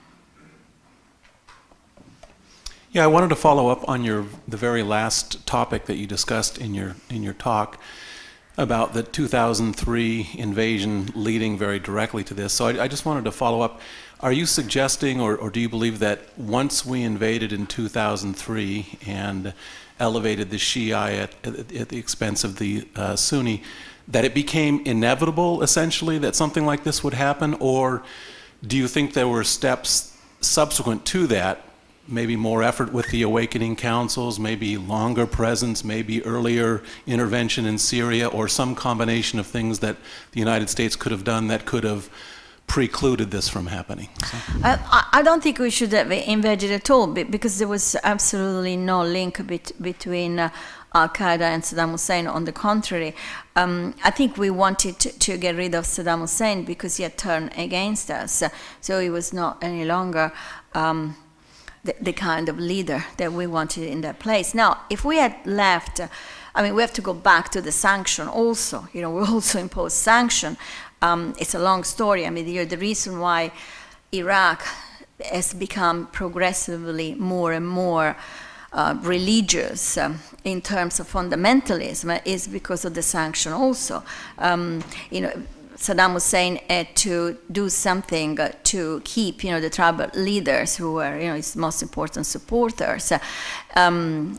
Yeah, I wanted to follow up on your the very last topic that you discussed in your in your talk about the two thousand three invasion leading very directly to this. So I, I just wanted to follow up. Are you suggesting, or, or do you believe that once we invaded in two thousand three and elevated the Shia at, at, at the expense of the uh, Sunni, that it became inevitable, essentially, that something like this would happen? Or do you think there were steps subsequent to that, maybe more effort with the awakening councils, maybe longer presence, maybe earlier intervention in Syria, or some combination of things that the United States could have done that could have precluded this from happening? So. I, I don't think we should have invaded at all, because there was absolutely no link bet between uh, Al-Qaeda and Saddam Hussein. On the contrary, um, I think we wanted to, to get rid of Saddam Hussein because he had turned against us, so he was not any longer um, the, the kind of leader that we wanted in that place. Now, if we had left, uh, I mean, we have to go back to the sanction also. You know, we also imposed sanction. Um, it's a long story. I mean, the, the reason why Iraq has become progressively more and more uh, religious um, in terms of fundamentalism is because of the sanction also. Um, you know, Saddam Hussein had to do something uh, to keep, you know, the tribal leaders who were, you know, his most important supporters uh, um,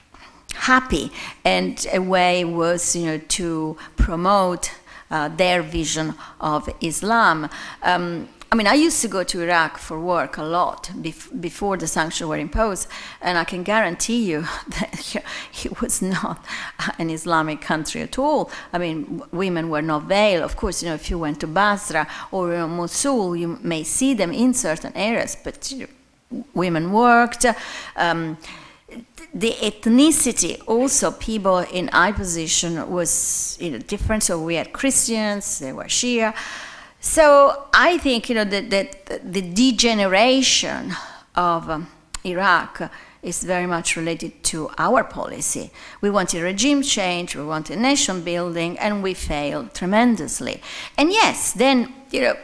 happy, and a way was, you know, to promote Uh, their vision of Islam. Um, I mean, I used to go to Iraq for work a lot bef before the sanctions were imposed, and I can guarantee you that it was not an Islamic country at all. I mean, women were not veiled. Of course, you know, if you went to Basra or you know, Mosul, you may see them in certain areas, but you know, women worked. Um, The ethnicity also, people in high position was you know, different. So we had Christians, they were Shia. So I think you know that, that the degeneration of um, Iraq is very much related to our policy. We wanted regime change, we wanted nation building, and we failed tremendously. And yes, then you know.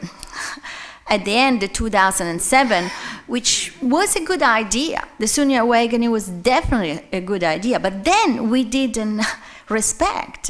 At the end of two thousand seven, which was a good idea. The Sunni awakening was definitely a good idea, but then we didn't respect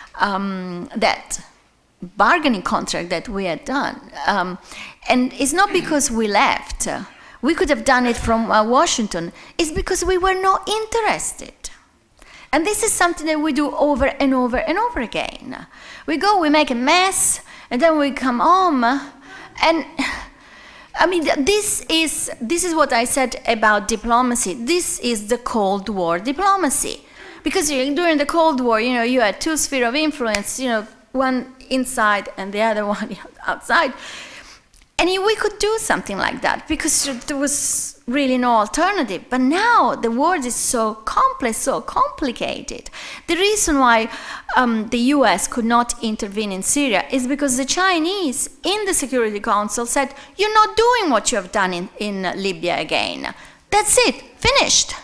um, that bargaining contract that we had done. Um, and it's not because we left. We could have done it from uh, Washington. It's because we were not interested. And this is something that we do over and over and over again. We go, we make a mess, and then we come home, and I mean, this is, this is what I said about diplomacy. This is the Cold War diplomacy. Because during the Cold War, you know, you had two spheres of influence, you know, one inside and the other one outside. And we could do something like that because there was really no alternative. But now the world is so complex, so complicated. The reason why um, the U S could not intervene in Syria is because the Chinese in the Security Council said, you're not doing what you have done in, in Libya again. That's it, finished.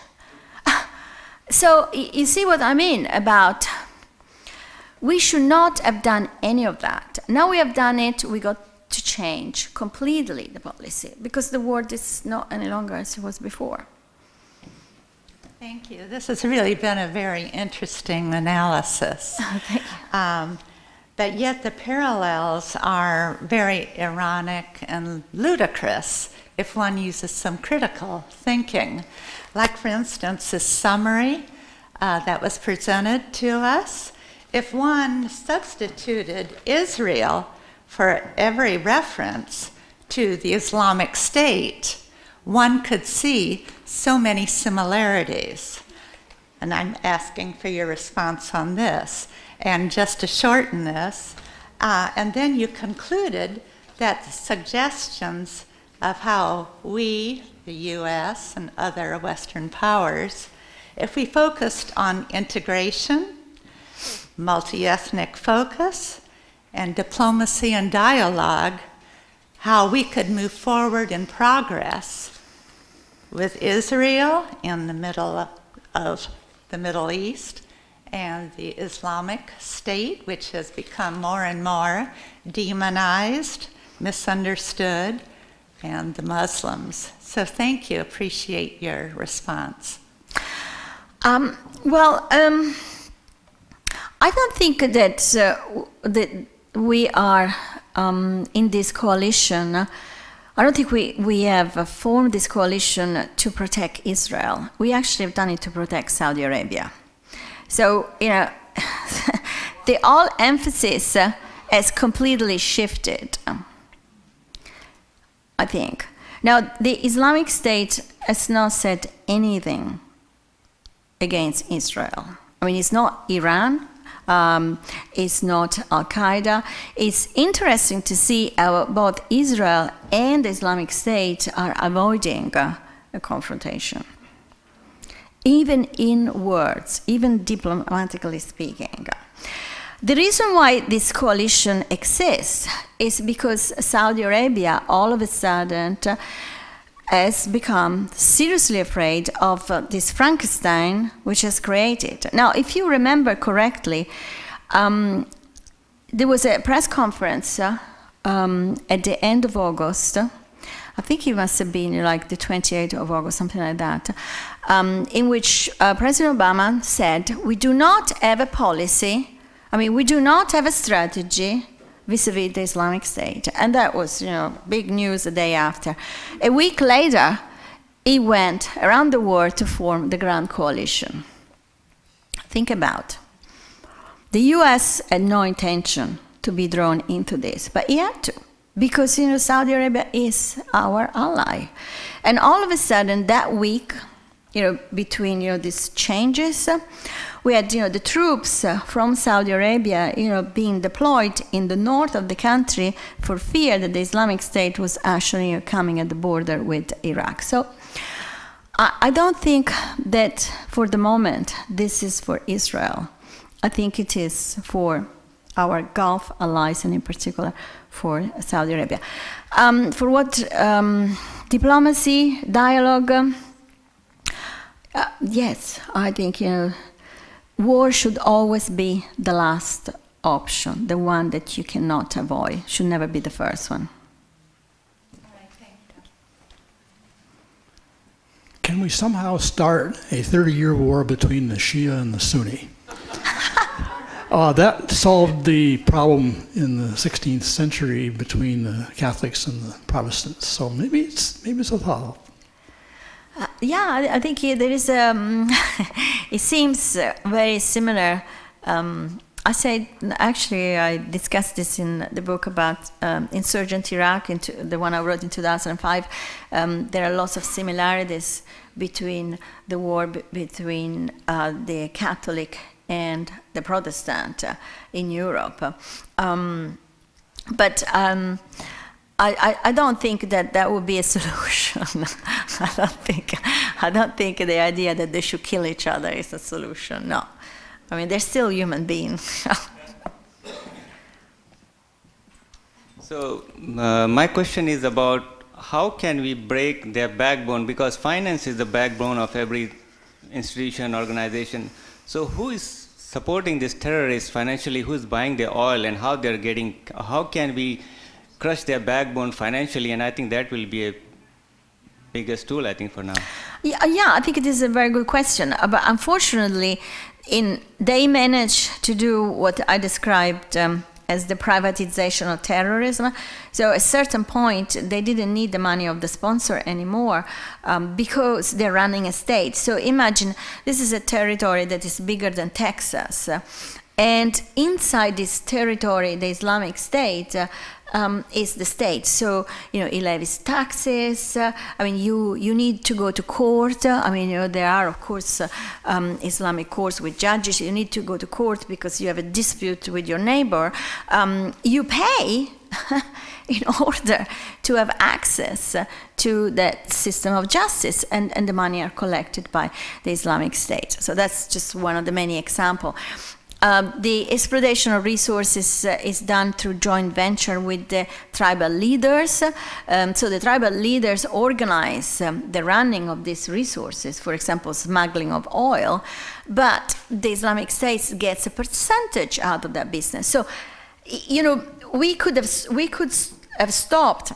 So you see what I mean about, we should not have done any of that. Now we have done it, we got to change completely the policy because the world is not any longer as it was before. Thank you. This has really been a very interesting analysis. Thank you. Um, but yet the parallels are very ironic and ludicrous if one uses some critical thinking. Like, for instance, this summary uh, that was presented to us, if one substituted Israel for every reference to the Islamic State, one could see so many similarities. And I'm asking for your response on this. And just to shorten this, uh, and then you concluded that the suggestions of how we, the U S and other Western powers, if we focused on integration, multi-ethnic focus, and diplomacy and dialogue, how we could move forward in progress with Israel in the middle of the Middle East and the Islamic State, which has become more and more demonized, misunderstood, and the Muslims. So thank you, appreciate your response. Um, well, um, I don't think that, uh, that we are um, in this coalition. I don't think we, we have formed this coalition to protect Israel. We actually have done it to protect Saudi Arabia. So, you know, the all emphasis uh, has completely shifted, I think. Now, the Islamic State has not said anything against Israel. I mean, it's not Iran. Um, it's not Al-Qaeda. It's interesting to see how both Israel and the Islamic State are avoiding uh, a confrontation. Even in words, even diplomatically speaking. The reason why this coalition exists is because Saudi Arabia all of a sudden uh, has become seriously afraid of uh, this Frankenstein which has created. Now, if you remember correctly, um, there was a press conference uh, um, at the end of August. I think it must have been like the twenty-eighth of August, something like that, um, in which uh, President Obama said, we do not have a policy, I mean, we do not have a strategy vis-a-vis the Islamic State. And that was, you know, big news the day after. A week later, he went around the world to form the Grand Coalition. Think about. The U S had no intention to be drawn into this, but he had to, because, you know, Saudi Arabia is our ally. And all of a sudden, that week, you know, between, you know, these changes, uh, we had, you know, the troops uh, from Saudi Arabia, you know, being deployed in the north of the country for fear that the Islamic State was actually, you know, coming at the border with Iraq. So I, I don't think that for the moment this is for Israel. I think it is for our Gulf allies, and in particular for Saudi Arabia. Um, for what um, diplomacy, dialogue, um, uh, yes, I think, you know, war should always be the last option, the one that you cannot avoid, should never be the first one. All right, thank you. Can we somehow start a thirty-year war between the Shia and the Sunni? Uh, that solved the problem in the sixteenth century between the Catholics and the Protestants. So maybe it's maybe it's a thought. Uh, yeah, I think there is. Um, it seems very similar. Um, I said, actually, I discussed this in the book about um, insurgent Iraq, into the one I wrote in two thousand five. Um, there are lots of similarities between the war b between uh, the Catholic and the Protestant uh, in Europe. Um, but um, I, I, I don't think that that would be a solution. I don't think, I don't think the idea that they should kill each other is a solution, no. I mean, they're still human beings. So uh, my question is about how can we break their backbone, because finance is the backbone of every institution, organization. So who is supporting these terrorists financially, who is buying their oil, and how they're getting, how can we crush their backbone financially? And I think that will be a biggest tool, I think, for now. Yeah, yeah, I think it is a very good question. Uh, but unfortunately, in, they managed to do what I described um, as the privatization of terrorism. So at a certain point, they didn't need the money of the sponsor anymore um, because they're running a state. So imagine this is a territory that is bigger than Texas. Uh, and inside this territory, the Islamic State uh, Um, is the state. So, you know, it levies taxes. Uh, I mean, you, you need to go to court. Uh, I mean, you know, there are, of course, uh, um, Islamic courts with judges. You need to go to court because you have a dispute with your neighbor. Um, you pay in order to have access to that system of justice, and, and the money are collected by the Islamic State. So that's just one of the many examples. Uh, the exploitation of resources uh, is done through joint venture with the tribal leaders. Um, so the tribal leaders organize um, the running of these resources, for example, smuggling of oil, but the Islamic State gets a percentage out of that business. So, you know, we could have, we could have stopped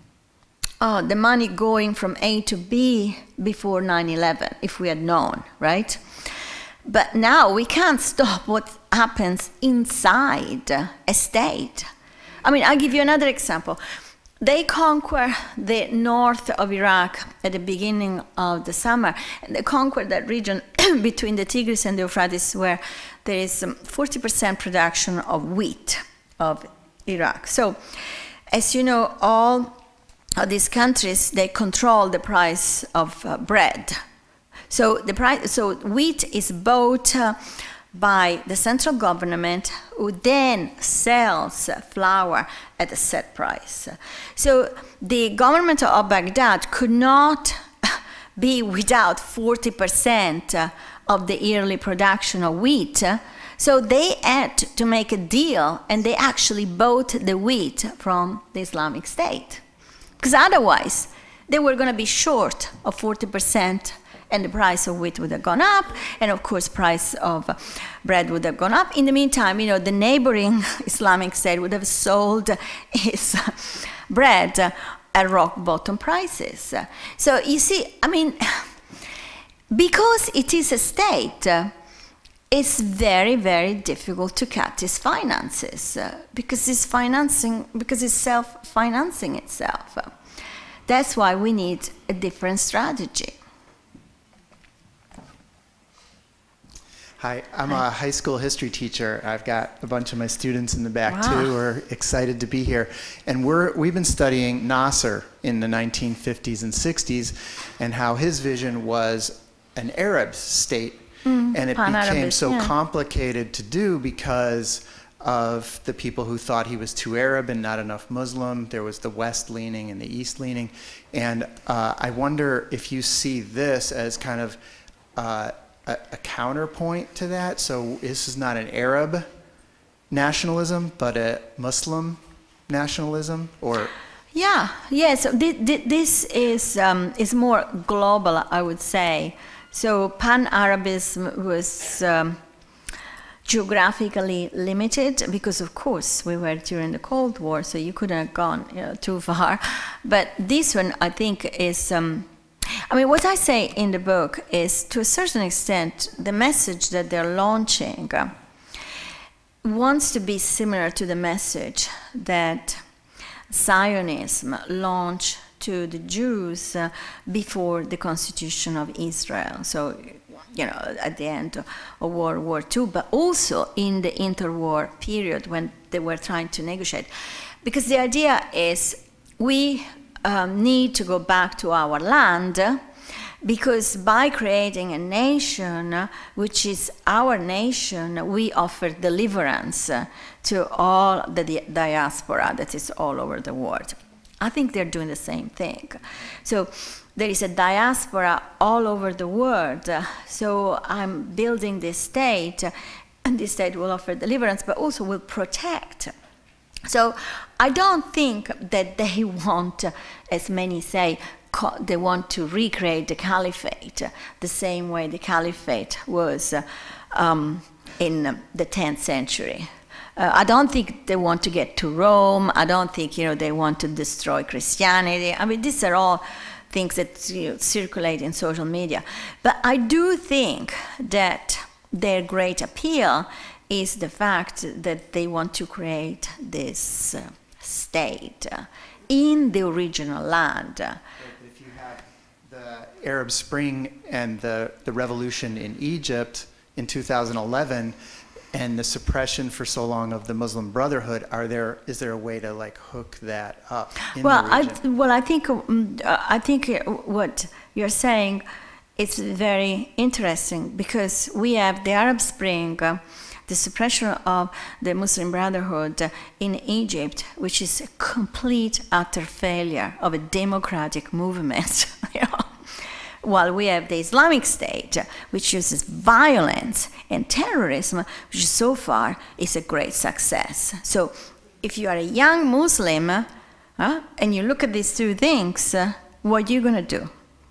uh, the money going from A to B before nine eleven, if we had known, right? But now we can't stop what happens inside a state. I mean, I'll give you another example. They conquer the north of Iraq at the beginning of the summer, and they conquer that region between the Tigris and the Euphrates, where there is forty percent production of wheat of Iraq. So, as you know, all of these countries, they control the price of uh, bread. So the price, so wheat is bought uh, by the central government, who then sells flour at a set price. So the government of Baghdad could not be without forty percent of the yearly production of wheat. So they had to make a deal, and they actually bought the wheat from the Islamic State, because otherwise they were going to be short of forty percent. And the price of wheat would have gone up, and of course, price of bread would have gone up. In the meantime, you know, the neighboring Islamic State would have sold its bread at rock bottom prices. So you see, I mean, because it is a state, it's very, very difficult to cut its finances because it's financing, because it's self-financing itself. That's why we need a different strategy. Hi, I'm a high school history teacher. I've got a bunch of my students in the back wow. too who are excited to be here. And we're, we've been studying Nasser in the nineteen fifties and sixties and how his vision was an Arab state. Mm, and it became so yeah. complicated to do because of the people who thought he was too Arab and not enough Muslim. There was the West leaning and the East leaning. And uh, I wonder if you see this as kind of uh, A, a counterpoint to that. So this is not an Arab nationalism, but a Muslim nationalism, or? Yeah, yes. So th th this is um, is more global, I would say. So Pan-Arabism was um, geographically limited because, of course, we were during the Cold War, so you couldn't have gone you know, too far. But this one, I think, is. Um, I mean, what I say in the book is, to a certain extent, the message that they're launching uh, wants to be similar to the message that Zionism launched to the Jews uh, before the Constitution of Israel. So, you know, at the end of World War Two, but also in the interwar period when they were trying to negotiate. Because the idea is we um, need to go back to our land, because by creating a nation, which is our nation, we offer deliverance to all the di diaspora that is all over the world. I think they're doing the same thing. So there is a diaspora all over the world. So I'm building this state, and this state will offer deliverance, but also will protect. So I don't think that they want, as many say, they want to recreate the caliphate the same way the caliphate was um, in the tenth century. Uh, I don't think they want to get to Rome. I don't think, you know, they want to destroy Christianity. I mean, these are all things that, you know, circulate in social media. But I do think that their great appeal is the fact that they want to create this uh, state uh, in the original land. If you have the Arab Spring and the, the revolution in Egypt in two thousand eleven, and the suppression for so long of the Muslim Brotherhood, are there, is there a way to like hook that up in well, the region? I, well, I think, um, I think what you're saying is very interesting, because we have the Arab Spring, uh, the suppression of the Muslim Brotherhood in Egypt, which is a complete, utter failure of a democratic movement. You know? While we have the Islamic State, which uses violence and terrorism, which so far is a great success. So if you are a young Muslim uh, and you look at these two things, uh, what are you going to do?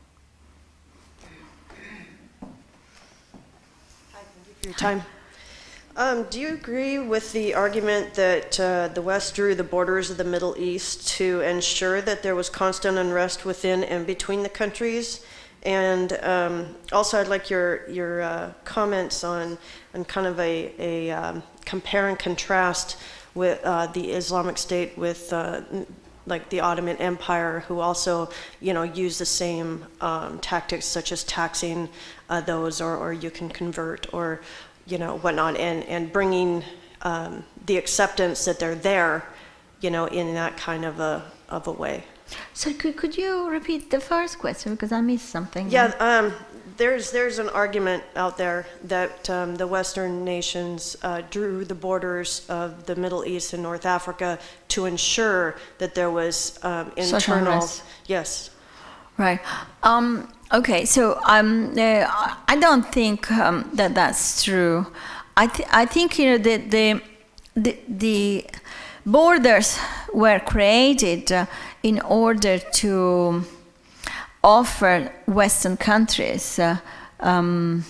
Hi, thank you for your time. Um, do you agree with the argument that uh, the West drew the borders of the Middle East to ensure that there was constant unrest within and between the countries? And um, also, I'd like your your uh, comments on on kind of a a um, compare and contrast with uh, the Islamic State with uh, like the Ottoman Empire, who also, you know, use the same um, tactics such as taxing uh, those, or or you can convert, or you know, whatnot, and and bringing um, the acceptance that they're there, you know, in that kind of a of a way. So could, could you repeat the first question, because I missed something? Yeah, um, there's there's an argument out there that um, the Western nations uh, drew the borders of the Middle East and North Africa to ensure that there was um, internal. Yes. Right. Um, okay. So um, uh, I don't think um, that that's true. I th I think, you know, that the the the borders were created Uh, in order to offer Western countries uh, um,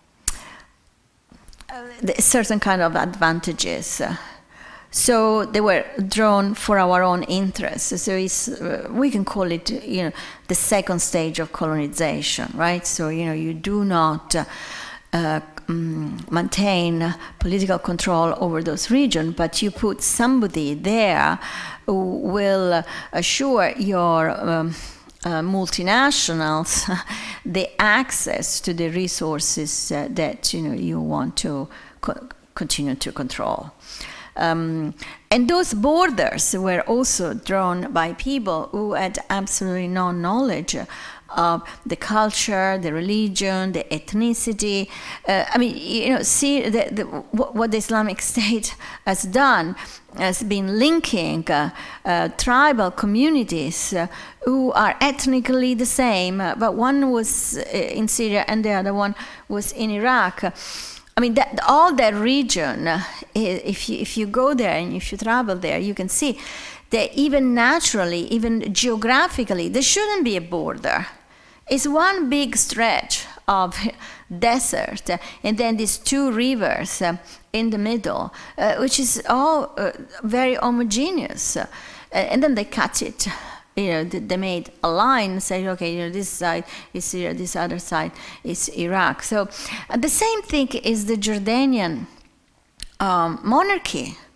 certain kind of advantages. So they were drawn for our own interests. So it's, uh, we can call it, you know, the second stage of colonization, right? So, you know, you do not uh, uh, maintain political control over those regions, but you put somebody there who will assure your um, uh, multinationals the access to the resources uh, that, you know, you want to co continue to control. Um, and those borders were also drawn by people who had absolutely no knowledge of the culture, the religion, the ethnicity. Uh, I mean, you know, see the, the, what the Islamic State has done has been linking uh, uh, tribal communities uh, who are ethnically the same, uh, but one was uh, in Syria and the other one was in Iraq. I mean, that, all that region, uh, if you, if you go there and if you travel there, you can see that even naturally, even geographically, there shouldn't be a border. It's one big stretch of desert, uh, and then these two rivers uh, in the middle, uh, which is all uh, very homogeneous. Uh, and then they cut it. You know, they made a line, saying, okay, you know, this side is Syria, this other side is Iraq. So uh, the same thing is the Jordanian um, monarchy.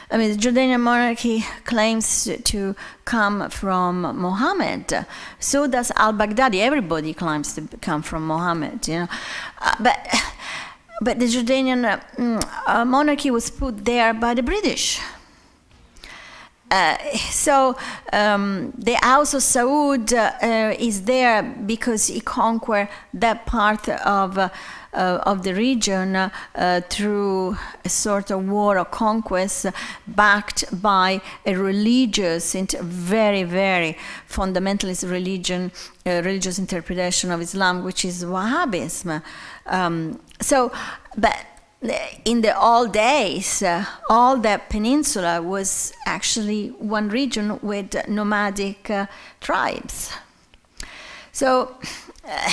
I mean, the Jordanian monarchy claims to come from Muhammad. So does al-Baghdadi. Everybody claims to come from Muhammad, you know. Uh, but, but the Jordanian uh, uh, monarchy was put there by the British. Uh, so um, the House of Saud uh, uh, is there because he conquered that part of, uh, uh, of the region uh, through a sort of war of conquest backed by a religious, very, very fundamentalist religion, uh, religious interpretation of Islam, which is Wahhabism. Um, so, but in the old days, uh, all that peninsula was actually one region with nomadic uh, tribes. So uh,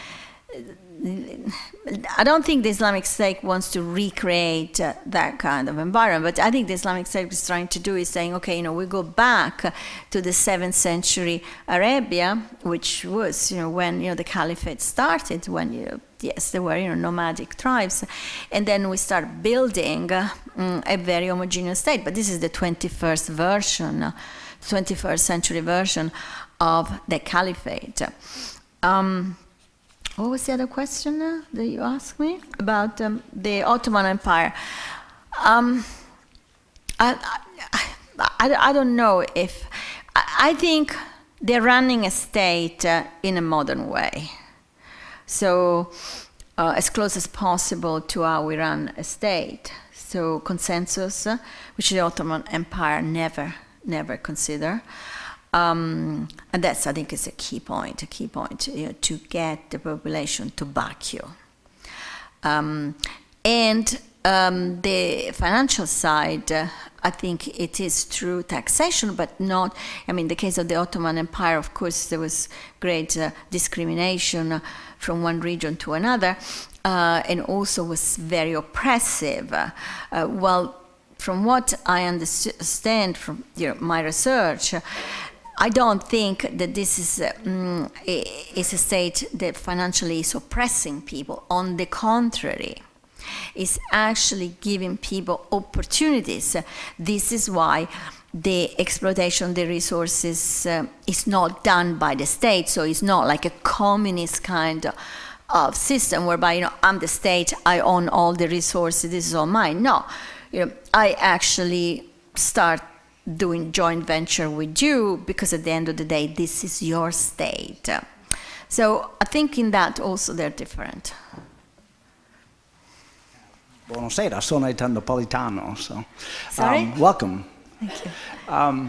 I don't think the Islamic State wants to recreate uh, that kind of environment, but I think the Islamic State is trying to do is saying, okay, you know, we go back to the seventh century Arabia, which was, you know, when, you know, the caliphate started, when, you know, yes, there were, you know, nomadic tribes, and then we start building uh, mm, a very homogeneous state. But this is the twenty-first version, uh, twenty-first century version of the caliphate. Um, what was the other question uh, that you asked me about um, the Ottoman Empire? Um, I, I, I, I don't know if I, I think they're running a state uh, in a modern way. So uh, as close as possible to how we run a state. So consensus, uh, which the Ottoman Empire never, never considered. Um, and that's, I think, is a key point, a key point, you know, to get the population to back you. Um, and um, the financial side, uh, I think it is through taxation, but not, I mean, the case of the Ottoman Empire, of course, there was great uh, discrimination from one region to another, uh, and also was very oppressive. Uh, uh, well, from what I understand from, you know, my research, uh, I don't think that this is, uh, mm, is a state that financially is oppressing people. On the contrary, it's actually giving people opportunities. This is why the exploitation of the resources uh, is not done by the state, so it's not like a communist kind of, of system whereby, you know, I'm the state, I own all the resources, this is all mine. No, you know, I actually start doing joint venture with you because at the end of the day, this is your state. So I think in that also they're different. Buonasera, sono Italo Napolitano. So, Sorry? Um, welcome. Thank you. Um,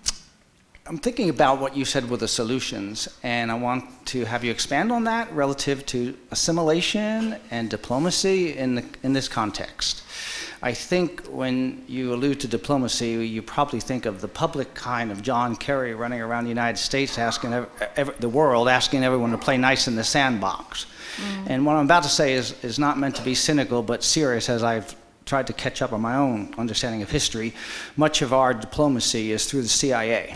I'm thinking about what you said with the solutions, and I want to have you expand on that relative to assimilation and diplomacy in, the, in this context. I think when you allude to diplomacy, you probably think of the public kind of John Kerry running around the United States, asking every, every, the world, asking everyone to play nice in the sandbox. Mm. And what I'm about to say is, is not meant to be cynical, but serious, as I've tried to catch up on my own understanding of history. Much of our diplomacy is through the C I A.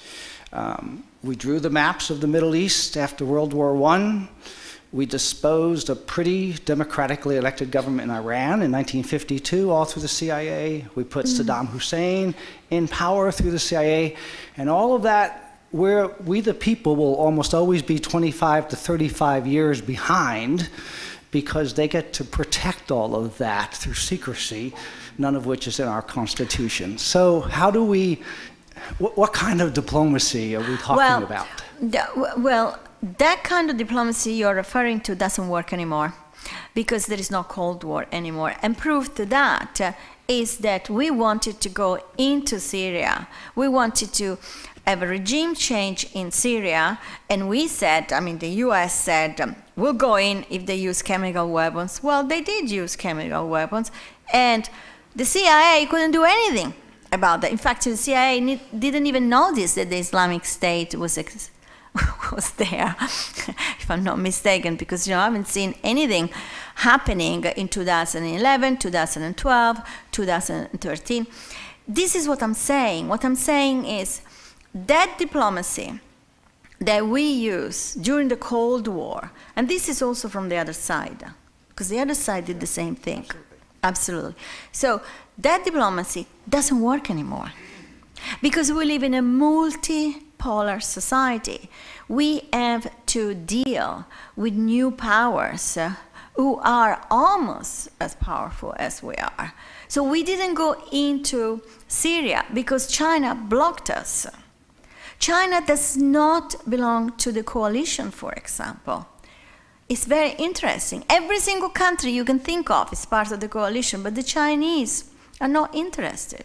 Um, we drew the maps of the Middle East after World War One. We disposed a pretty democratically elected government in Iran in nineteen fifty-two, all through the C I A. We put mm. Saddam Hussein in power through the C I A. And all of that, where we the people will almost always be twenty-five to thirty-five years behind, because they get to protect all of that through secrecy, none of which is in our Constitution. So how do we, what, what kind of diplomacy are we talking well, about? Well, that kind of diplomacy you're referring to doesn't work anymore because there is no Cold War anymore. And proof to that uh, is that we wanted to go into Syria. We wanted to have a regime change in Syria, and we said, I mean, the U S said, um, we'll go in if they use chemical weapons. Well, they did use chemical weapons, and the C I A couldn't do anything about that. In fact, the C I A didn't even notice that the Islamic State was ex was there, if I'm not mistaken, because, you know, I haven't seen anything happening in two thousand eleven, two thousand twelve, two thousand thirteen. This is what I'm saying. What I'm saying is that diplomacy that we use during the Cold War, and this is also from the other side, because the other side did the same thing. Absolutely. Absolutely. So that diplomacy doesn't work anymore. Because we live in a multipolar society. We have to deal with new powers uh, who are almost as powerful as we are. So we didn't go into Syria because China blocked us. China does not belong to the coalition, for example. It's very interesting. Every single country you can think of is part of the coalition, but the Chinese are not interested.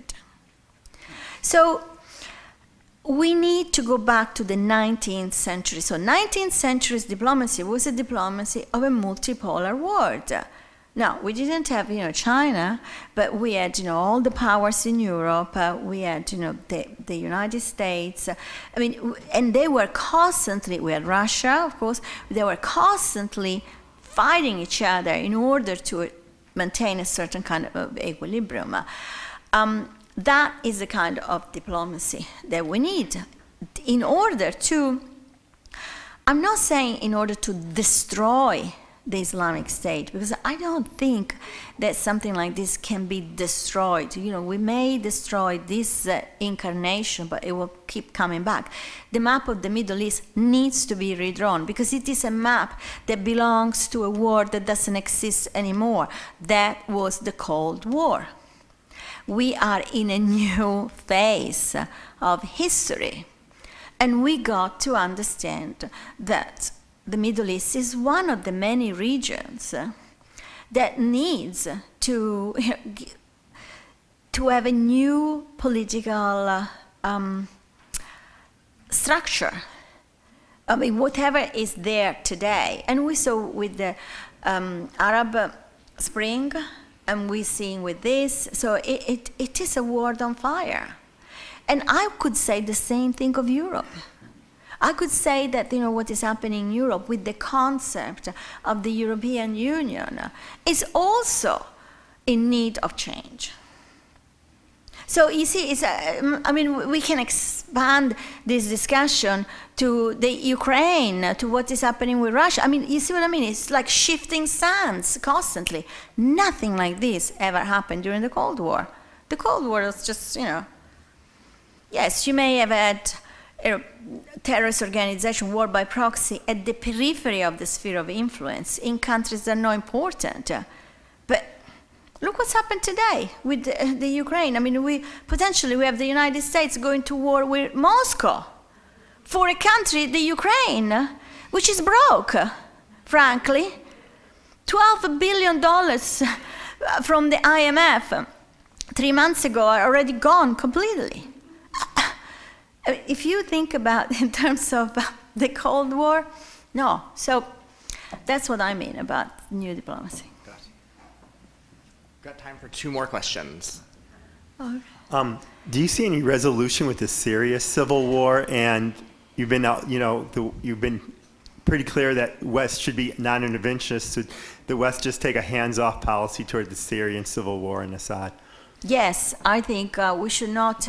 So we need to go back to the nineteenth century. So nineteenth century's diplomacy was a diplomacy of a multipolar world. Now, we didn't have, you know, China, but we had, you know, all the powers in Europe. Uh, we had, you know, the, the United States. Uh, I mean, and they were constantly, we had Russia, of course, they were constantly fighting each other in order to maintain a certain kind of equilibrium. Um, that is the kind of diplomacy that we need in order to, I'm not saying in order to destroy the Islamic State, because I don't think that something like this can be destroyed. You know, we may destroy this uh, incarnation, but it will keep coming back. The map of the Middle East needs to be redrawn, because it is a map that belongs to a war that doesn't exist anymore. That was the Cold War. We are in a new phase of history, and we got to understand that the Middle East is one of the many regions uh, that needs to, to have a new political uh, um, structure. I mean, whatever is there today. And we saw with the um, Arab Spring, and we're seeing with this, so it, it, it is a world on fire. And I could say the same thing of Europe. I could say that, you know, what is happening in Europe with the concept of the European Union is also in need of change. So you see, it's a, I mean, we can expand this discussion to the Ukraine, to what is happening with Russia. I mean, you see what I mean? It's like shifting sands constantly. Nothing like this ever happened during the Cold War. The Cold War was just, you know, yes, you may have had a terrorist organization, war by proxy, at the periphery of the sphere of influence in countries that are not important. But look what's happened today with the, the Ukraine. I mean, we potentially we have the United States going to war with Moscow for a country, the Ukraine, which is broke, frankly. twelve billion dollars from the I M F three months ago are already gone completely. If you think about in terms of the Cold War, no. So that's what I mean about new diplomacy. Got, Got time for two more questions. Okay. Um, do you see any resolution with the Syria civil war? And you've been out, you know, the, you've been pretty clear that West should be non-interventionist. Should the West just take a hands-off policy toward the Syrian civil war and Assad? Yes, I think uh, we should not.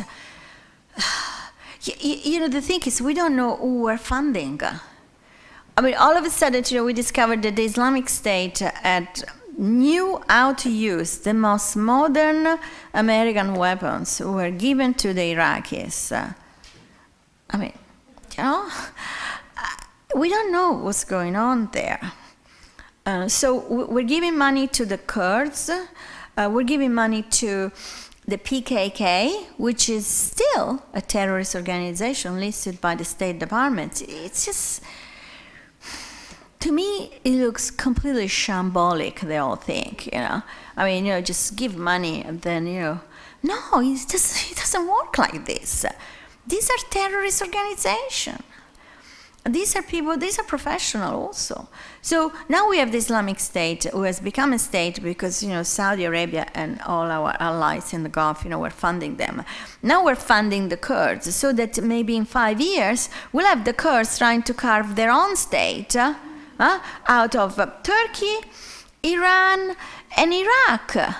You, you know, the thing is, we don't know who we're funding. I mean, all of a sudden, you know, we discovered that the Islamic State had knew how to use the most modern American weapons who were given to the Iraqis. Uh, I mean, you know, we don't know what's going on there. Uh, so we're giving money to the Kurds. Uh, we're giving money to the P K K, which is still a terrorist organization listed by the State Department. It's just, to me, it looks completely shambolic, the whole thing, you know. I mean, you know, just give money and then, you know, no, it, just, it doesn't work like this. These are terrorist organizations. These are people, these are professionals also. So now we have the Islamic State, who has become a state because, you know, Saudi Arabia and all our allies in the Gulf, you know, we're funding them. Now we're funding the Kurds, so that maybe in five years, we'll have the Kurds trying to carve their own state uh, uh, out of uh, Turkey, Iran, and Iraq. Uh,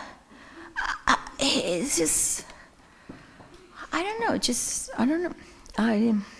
it's just, I don't know, just, I don't know. I,